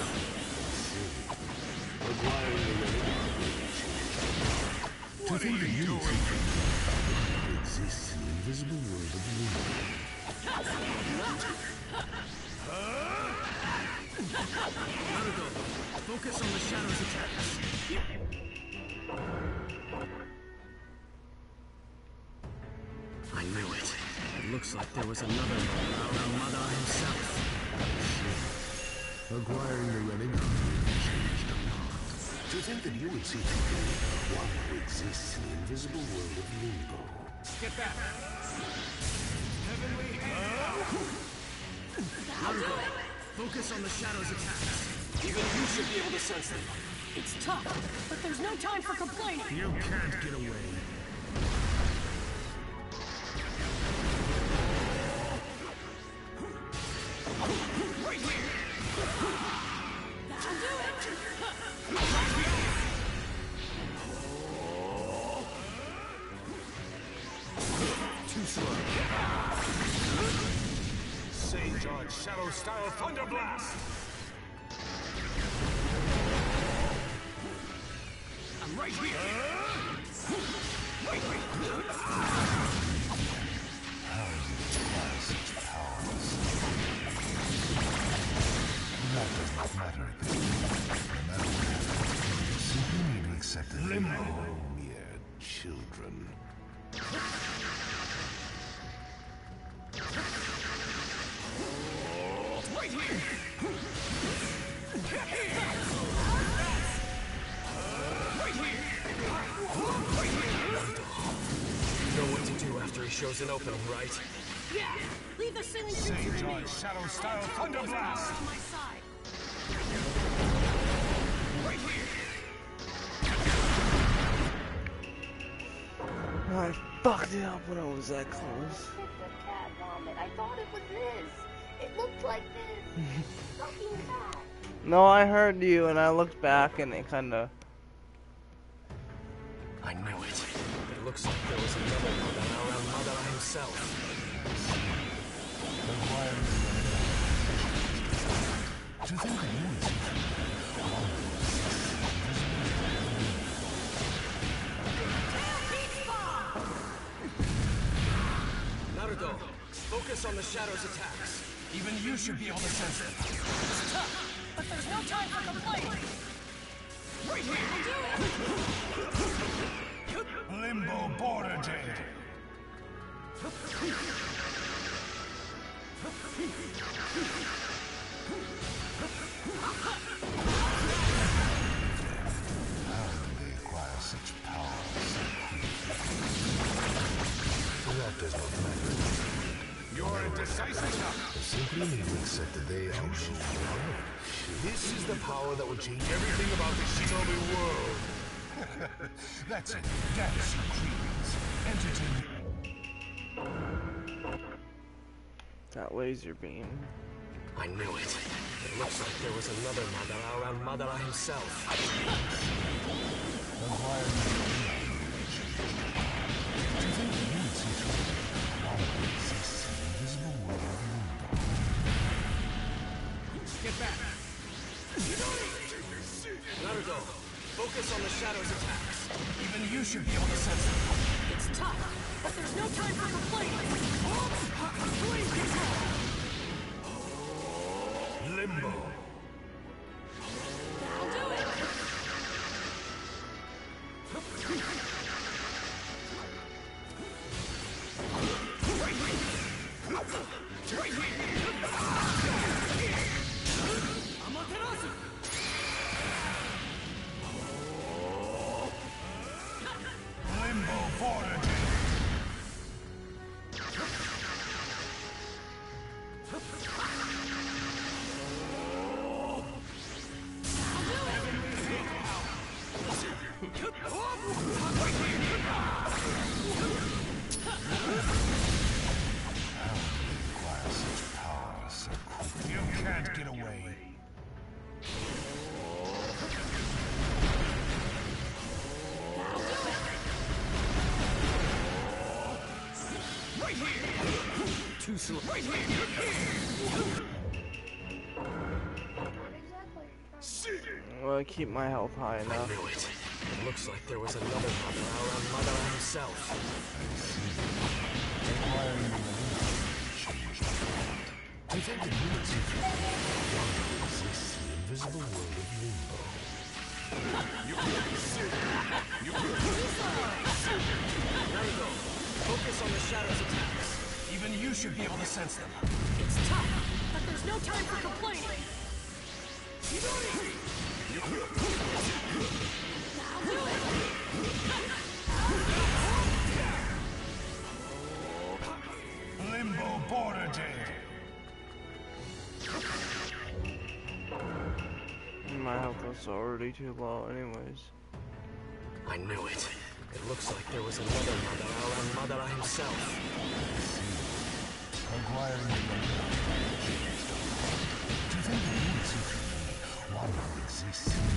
[SPEAKER 2] Acquiring the Rinnegan really changed a lot. To think that you would see through me, one who exists in the invisible world of Limbo.
[SPEAKER 9] Naruto, focus on the Shadow's attacks. I knew it. It looks like there was another Madara around Madara himself.
[SPEAKER 2] Acquiring the Rinnegan really changed a lot. To think that you would see through me, one who exists in the invisible world of Limbo.
[SPEAKER 9] Get back! Heavenly Naruto, focus on the Shadow's attacks. Even you should be able to sense them.
[SPEAKER 5] It's tough, but there's no time for complaining.
[SPEAKER 2] You can't get away.
[SPEAKER 9] Right here!
[SPEAKER 5] That'll do it!
[SPEAKER 2] Too slow. Sage on Shadow Style Thunder Blast!
[SPEAKER 9] I'm right here! Wait!
[SPEAKER 11] then.
[SPEAKER 9] Right here! You know what to do after he shows an opening, right?
[SPEAKER 5] Yeah! Leave the ceiling
[SPEAKER 9] Sage Shadow Style Thunder Blast!
[SPEAKER 5] on my side.
[SPEAKER 9] Right here!
[SPEAKER 4] I fucked it up when I was that close.
[SPEAKER 13] Cat vomit. I thought it was this. It looked like this. Fucking cat.
[SPEAKER 4] No, I heard you and I looked back and it kinda...
[SPEAKER 9] I knew it. It looks like there was another Madara around Madara himself.
[SPEAKER 11] To think of you
[SPEAKER 9] Naruto, focus on the Shadow's attacks. Even you should be able to sense them.
[SPEAKER 5] It's tough, but there's no time for complaint.
[SPEAKER 9] Right here! Limbo Border Day!
[SPEAKER 11] they acquire such powers? That does not matter.
[SPEAKER 2] You're indecisive enough.
[SPEAKER 11] They simply need to accept that they are no. This is the power that will change everything about the Shinobi world.
[SPEAKER 2] That's it. Dance, you creepers. Entertain.
[SPEAKER 4] That laser beam.
[SPEAKER 9] I knew it. It looks like there was another Madara around Madara himself. Get back! Naruto, focus on the Shadow's attacks. Even you should be able to sense them.
[SPEAKER 5] It's tough, but there's no time for complaint. Flame control!
[SPEAKER 2] Limbo.
[SPEAKER 5] I'll do it! Amaterasu!
[SPEAKER 2] Limbo Border. You can't get away.
[SPEAKER 9] Right here! Too slow. Right here!
[SPEAKER 4] Well, keep my health high
[SPEAKER 9] I
[SPEAKER 4] enough.
[SPEAKER 9] knew it. It looks like there was another Madara around Madara himself.
[SPEAKER 11] To think of unity one exists in the invisible world of Limbo.
[SPEAKER 9] Naruto, focus on the Shadow's attacks. Even you should be able to sense them.
[SPEAKER 5] It's tough, but there's no time for complaining. I'll do it!
[SPEAKER 2] Limbo Border Day.
[SPEAKER 4] My health was already too low anyways.
[SPEAKER 9] I knew it. It looks like there was another Madara around Madara himself.
[SPEAKER 11] To think of unity one who exists in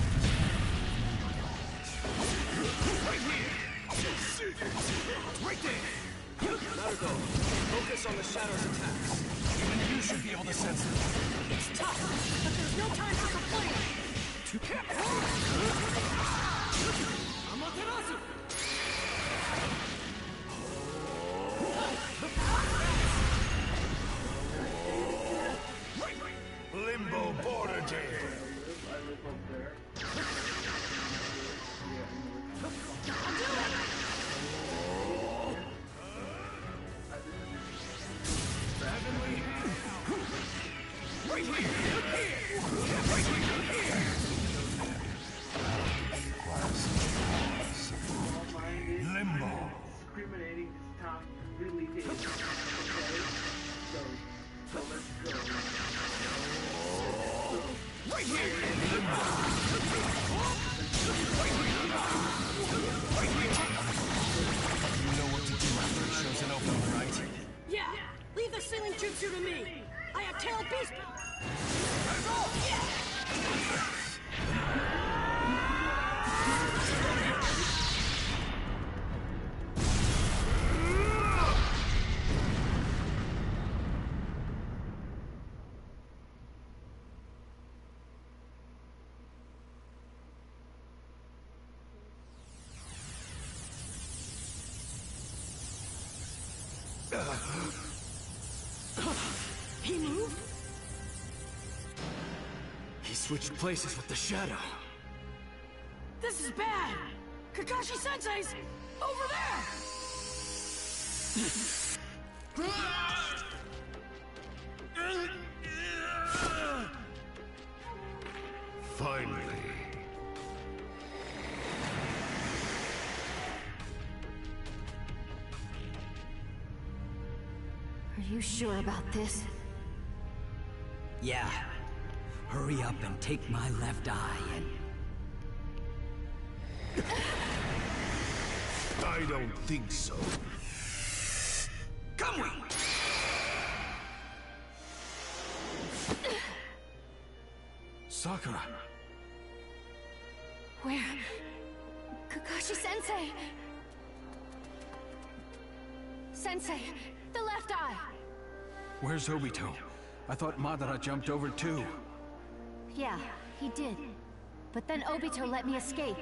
[SPEAKER 9] Right there! Naruto, focus on the Shadow's attacks. Even you should be able to sense them.
[SPEAKER 5] It's tough, but there's no time for complaining.
[SPEAKER 9] Amaterasu!
[SPEAKER 2] Limbo Border Day.
[SPEAKER 5] Jutsu to me! I have tailed beast... He moved?
[SPEAKER 9] He switched places with the shadow.
[SPEAKER 5] This is bad! Kakashi-sensei's over there!
[SPEAKER 11] Finally.
[SPEAKER 14] Are you sure about this?
[SPEAKER 6] Yeah. Hurry up and take my left eye and...
[SPEAKER 11] I don't think so.
[SPEAKER 6] Come we!
[SPEAKER 9] Sakura!
[SPEAKER 14] Where? Kakashi-sensei! Sensei, the left eye!
[SPEAKER 9] Where's Obito? I thought Madara jumped over too.
[SPEAKER 14] Yeah, he did. But then Obito let me escape.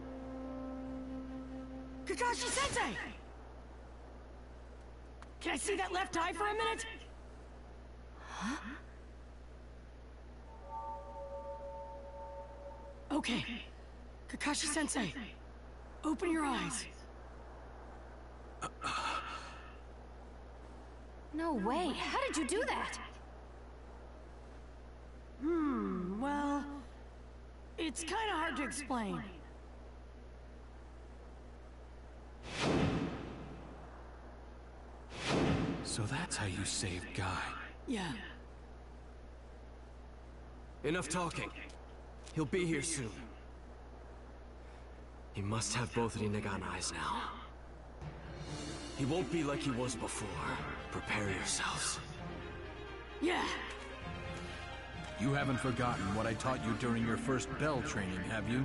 [SPEAKER 5] Kakashi-sensei! Can I see that left eye for a minute?
[SPEAKER 14] Huh?
[SPEAKER 5] Okay. Kakashi-sensei, open your eyes.
[SPEAKER 14] No way. How did you do that?
[SPEAKER 5] Well... it's kinda hard to explain.
[SPEAKER 9] So that's how you saved Guy.
[SPEAKER 5] Yeah.
[SPEAKER 9] Enough talking. He'll be here soon. He must have both Rinnegan eyes now. He won't be like he was before. Prepare yourselves.
[SPEAKER 5] Yeah.
[SPEAKER 15] You haven't forgotten what I taught you during your first bell training, have you?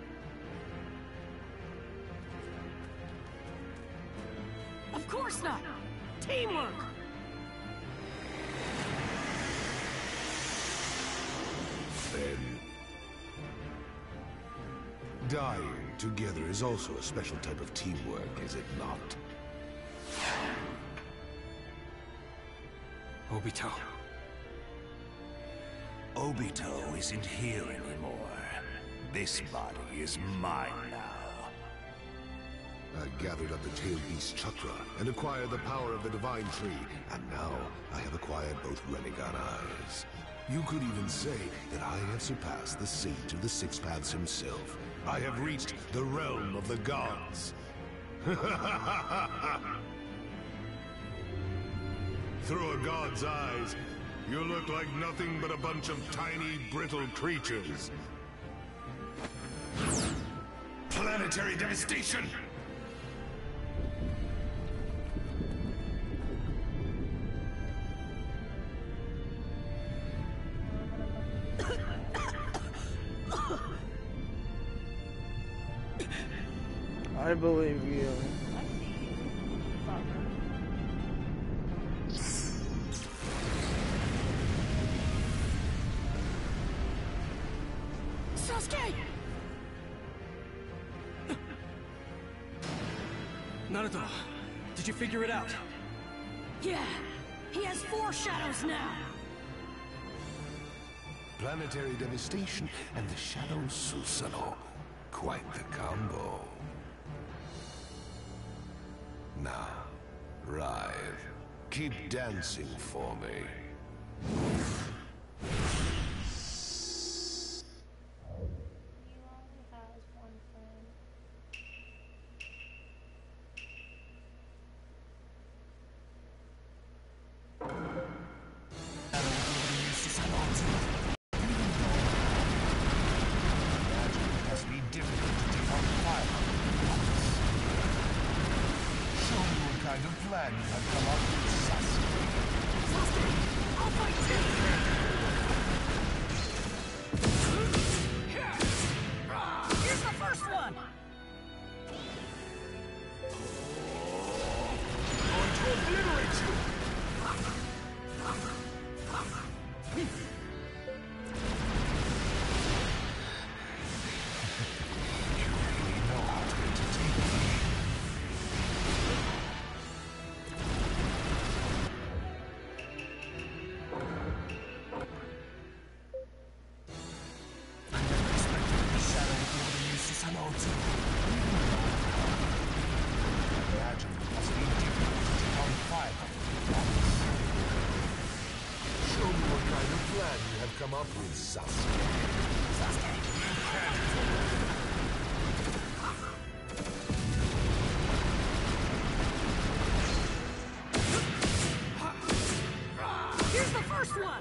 [SPEAKER 5] Of course not! Teamwork!
[SPEAKER 11] Then... dying together is also a special type of teamwork, is it not?
[SPEAKER 9] Obito.
[SPEAKER 2] Obito isn't here anymore. This body is mine now.
[SPEAKER 11] I gathered up the Tail Beast Chakra and acquired the power of the Divine Tree, and now I have acquired both Rinnegan eyes. You could even say that I have surpassed the Sage of the Six Paths himself. I have reached the realm of the gods. Through a god's eyes, you look like nothing but a bunch of tiny, brittle creatures.
[SPEAKER 2] Planetary devastation!
[SPEAKER 4] I believe you.
[SPEAKER 5] Sasuke!
[SPEAKER 9] Naruto, did you figure it out?
[SPEAKER 5] Yeah, he has 4 shadows now.
[SPEAKER 11] Planetary devastation and the Shadow Susanoo. Quite the combo. Now, writhe. Keep dancing for me.
[SPEAKER 2] Show me what kind of plan you have come up with, Sasuke.
[SPEAKER 6] I'll fight too! Here's the first one!
[SPEAKER 9] Going to obliterate you!
[SPEAKER 2] Come up with Sasuke.
[SPEAKER 6] Here's the first one!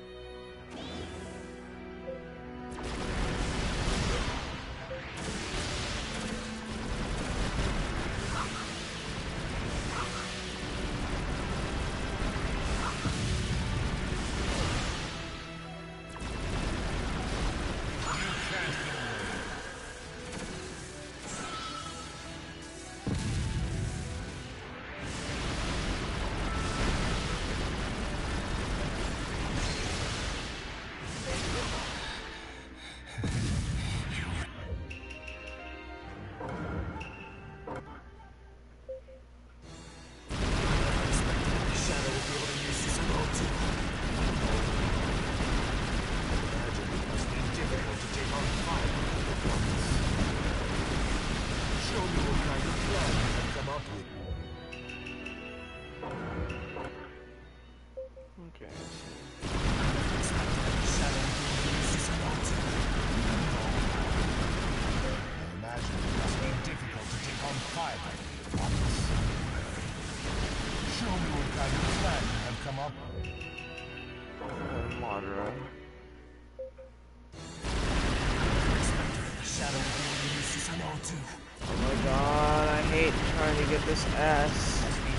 [SPEAKER 4] Oh my god, I hate trying to get this S.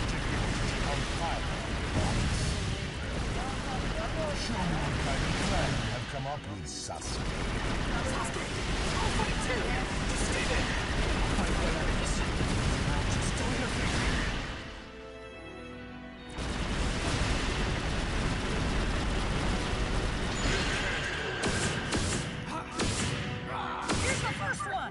[SPEAKER 2] Show me what kind of plan you have come up with, Sasuke.
[SPEAKER 6] I'll fight too! Just stay there! I'll fight right out of this. Just don't interfere. Here's the first one!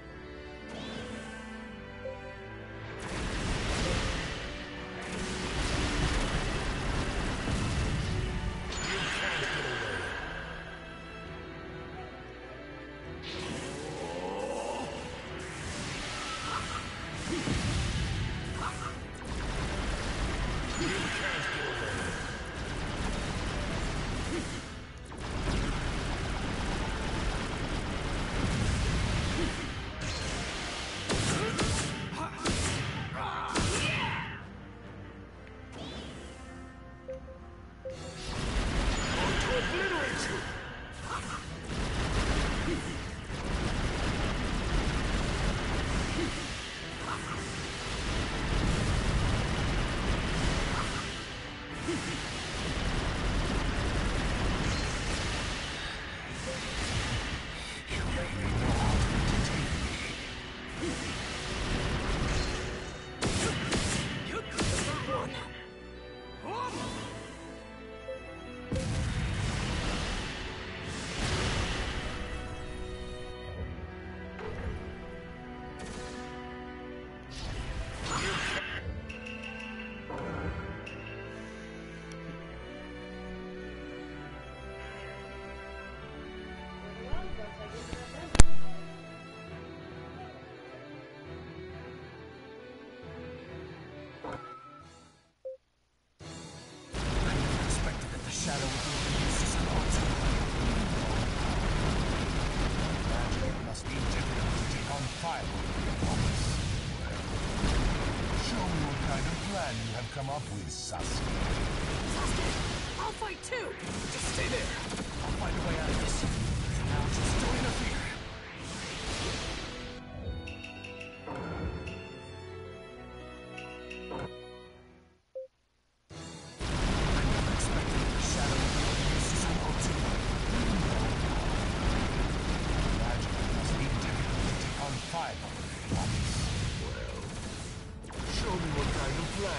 [SPEAKER 2] Come up with Sasuke.
[SPEAKER 6] Sasuke, I'll fight too! Just stay there. I'll find a way out of this. For now, just don't interfere.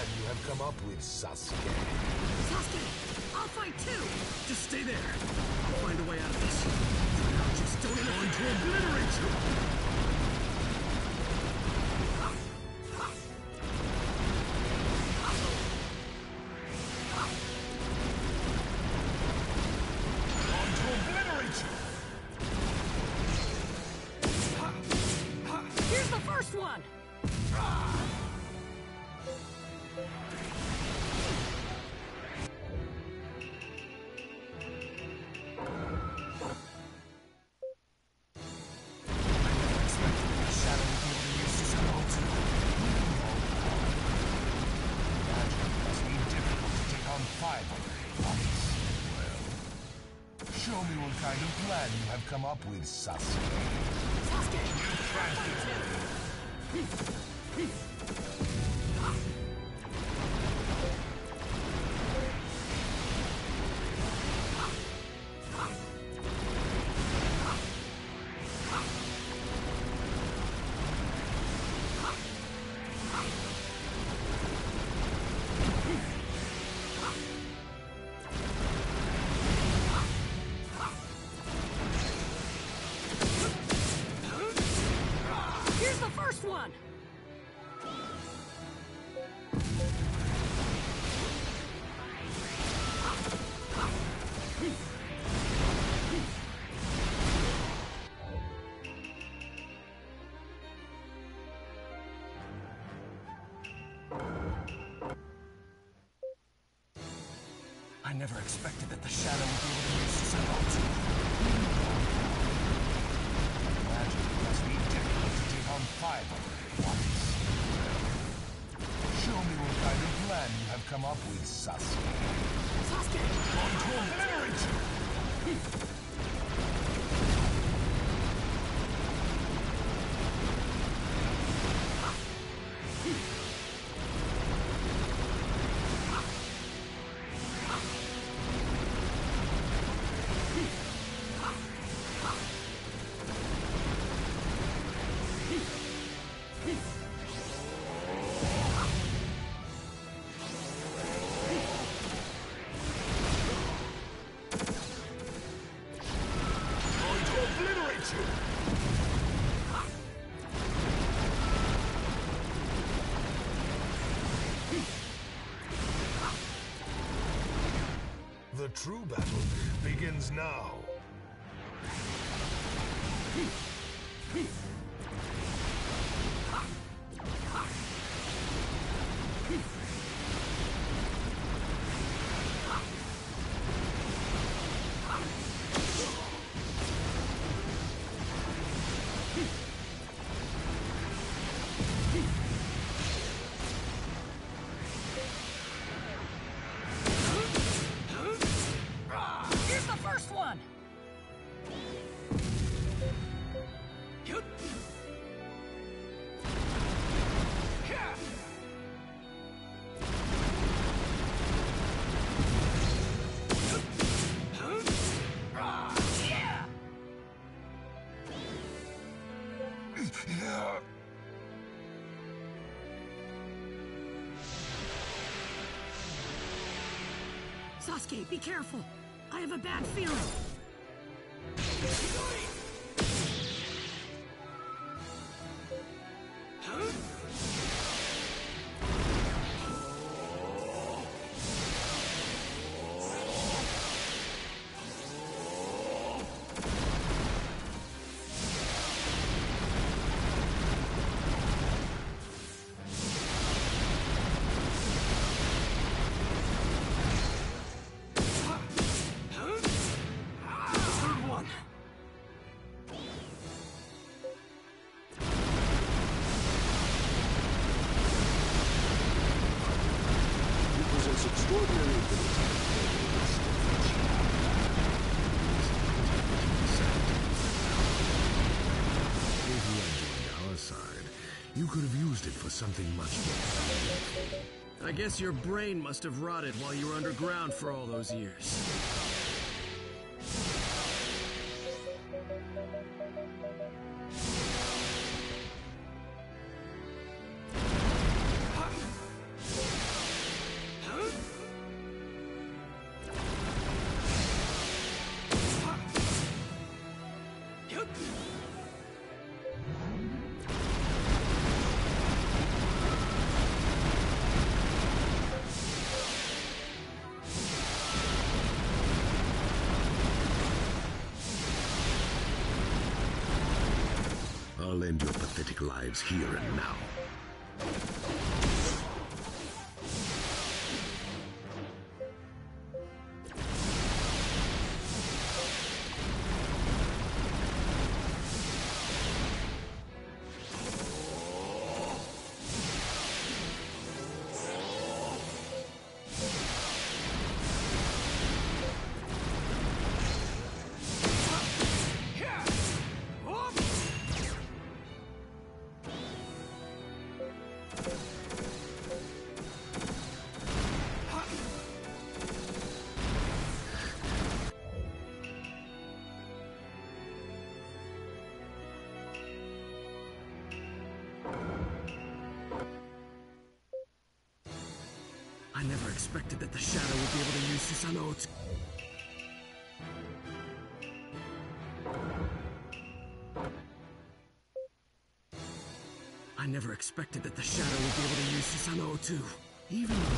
[SPEAKER 9] plan you have come up with, Sasuke?
[SPEAKER 6] Sasuke, I'll fight too!
[SPEAKER 9] Just stay there. I'll find a way out of this. For now, just don't let me obliterate you!
[SPEAKER 6] Here's the first one!
[SPEAKER 9] Show me what kind of plan you have come up with, Sasuke.
[SPEAKER 6] Sasuke!
[SPEAKER 9] You can't
[SPEAKER 6] Here's the first one!
[SPEAKER 9] I never expected that the Shadow would be able to use Susanoo. Imagine it must be difficult to take on 5 of them at once. Show me what kind of plan you have come up with, Sasuke.
[SPEAKER 6] Sasuke!
[SPEAKER 9] Going to obliterate you! The true battle begins now.
[SPEAKER 6] Here's the first one! Sasuke, be careful! I have a bad feeling!
[SPEAKER 11] You could have used it for something much more.
[SPEAKER 9] I guess your brain must have rotted while you were underground for all those years.
[SPEAKER 11] will end your pathetic lives here and now.
[SPEAKER 9] I never expected that the Shadow would be able to use Susanoo to... I never expected that the Shadow would be able to use Susanoo too. Even though...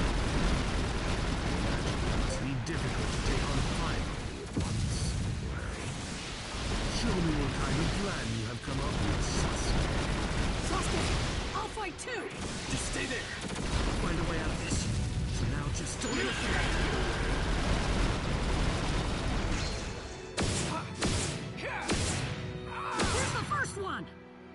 [SPEAKER 9] It must be difficult to take on 5 of you at once. Show me what kind of plan you have come up with, Sasuke.
[SPEAKER 5] Sasuke! I'll fight too!
[SPEAKER 9] Just stay there. I'll find a way out of this. For now, just don't interfere.
[SPEAKER 5] Here's the first one!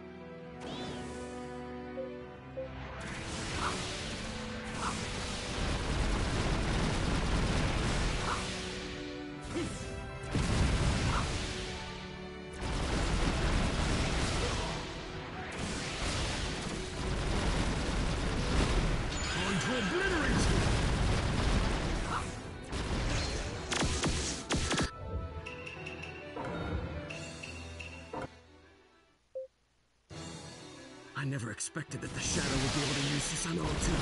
[SPEAKER 9] I never expected that the Shadow would be able to use Susanoo too.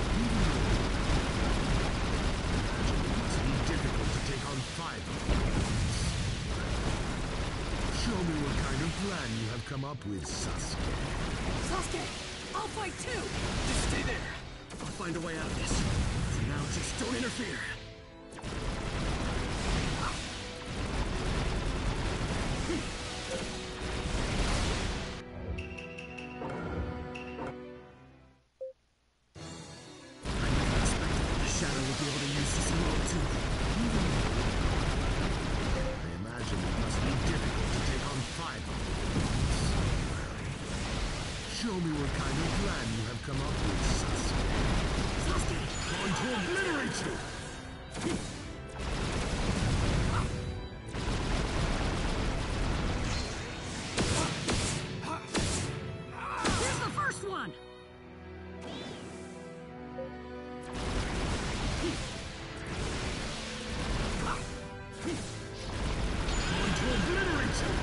[SPEAKER 9] It must be difficult to take on 5 of them. Show me what kind of plan you have come up with, Sasuke.
[SPEAKER 5] Sasuke! I'll fight too!
[SPEAKER 9] Just stay there. I'll find a way out of this. For now, just don't interfere. Show me what kind of plan you have come up with, Sasuke.
[SPEAKER 5] Sasuke!
[SPEAKER 9] Going to obliterate you!
[SPEAKER 5] Here's the first one!
[SPEAKER 9] Going to obliterate you!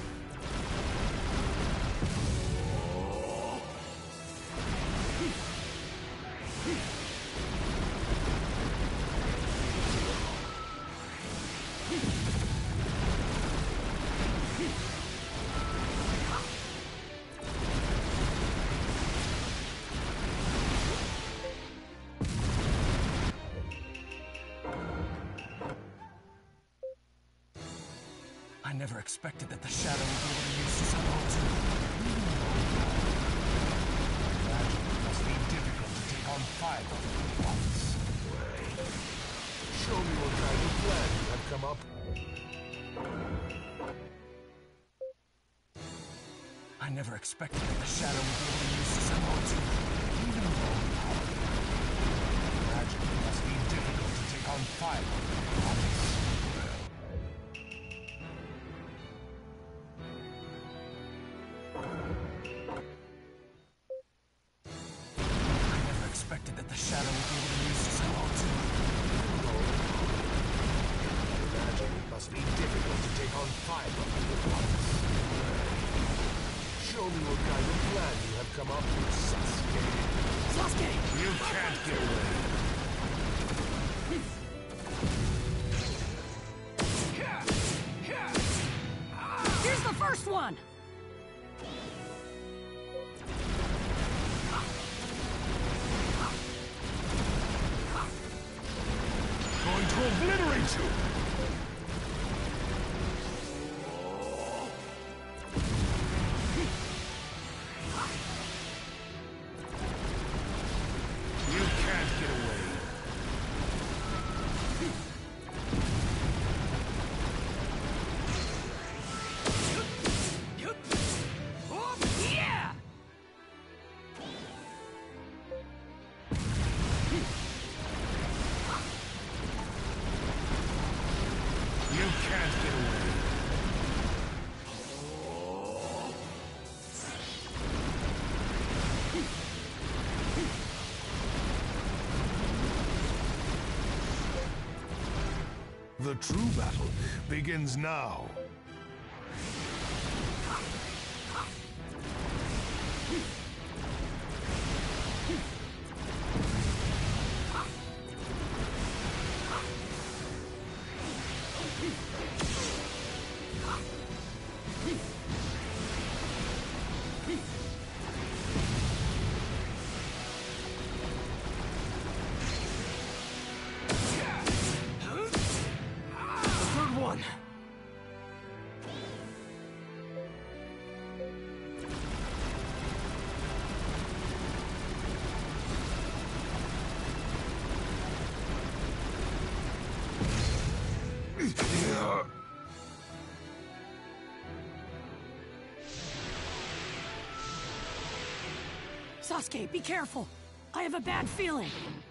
[SPEAKER 9] I never expected that the Shadow would be able to use Susanoo too. It must be difficult to take on 5 of them at once. Show me what kind of plan you have come up with. I never expected that the Shadow would be able to use Susanoo too. Even though... Imagine it must be difficult to take on 5 of them at once. Expected that the Shadow would be able to use Susanoo too. Imagine it must be difficult to take on 5 of them at once. Show me what kind of plan you have come up with, Sasuke.
[SPEAKER 5] Sasuke!
[SPEAKER 9] You can't get away.
[SPEAKER 5] Here's the first one!
[SPEAKER 9] Going to obliterate you!
[SPEAKER 11] The true battle begins now.
[SPEAKER 5] Sasuke, be careful. I have a bad feeling.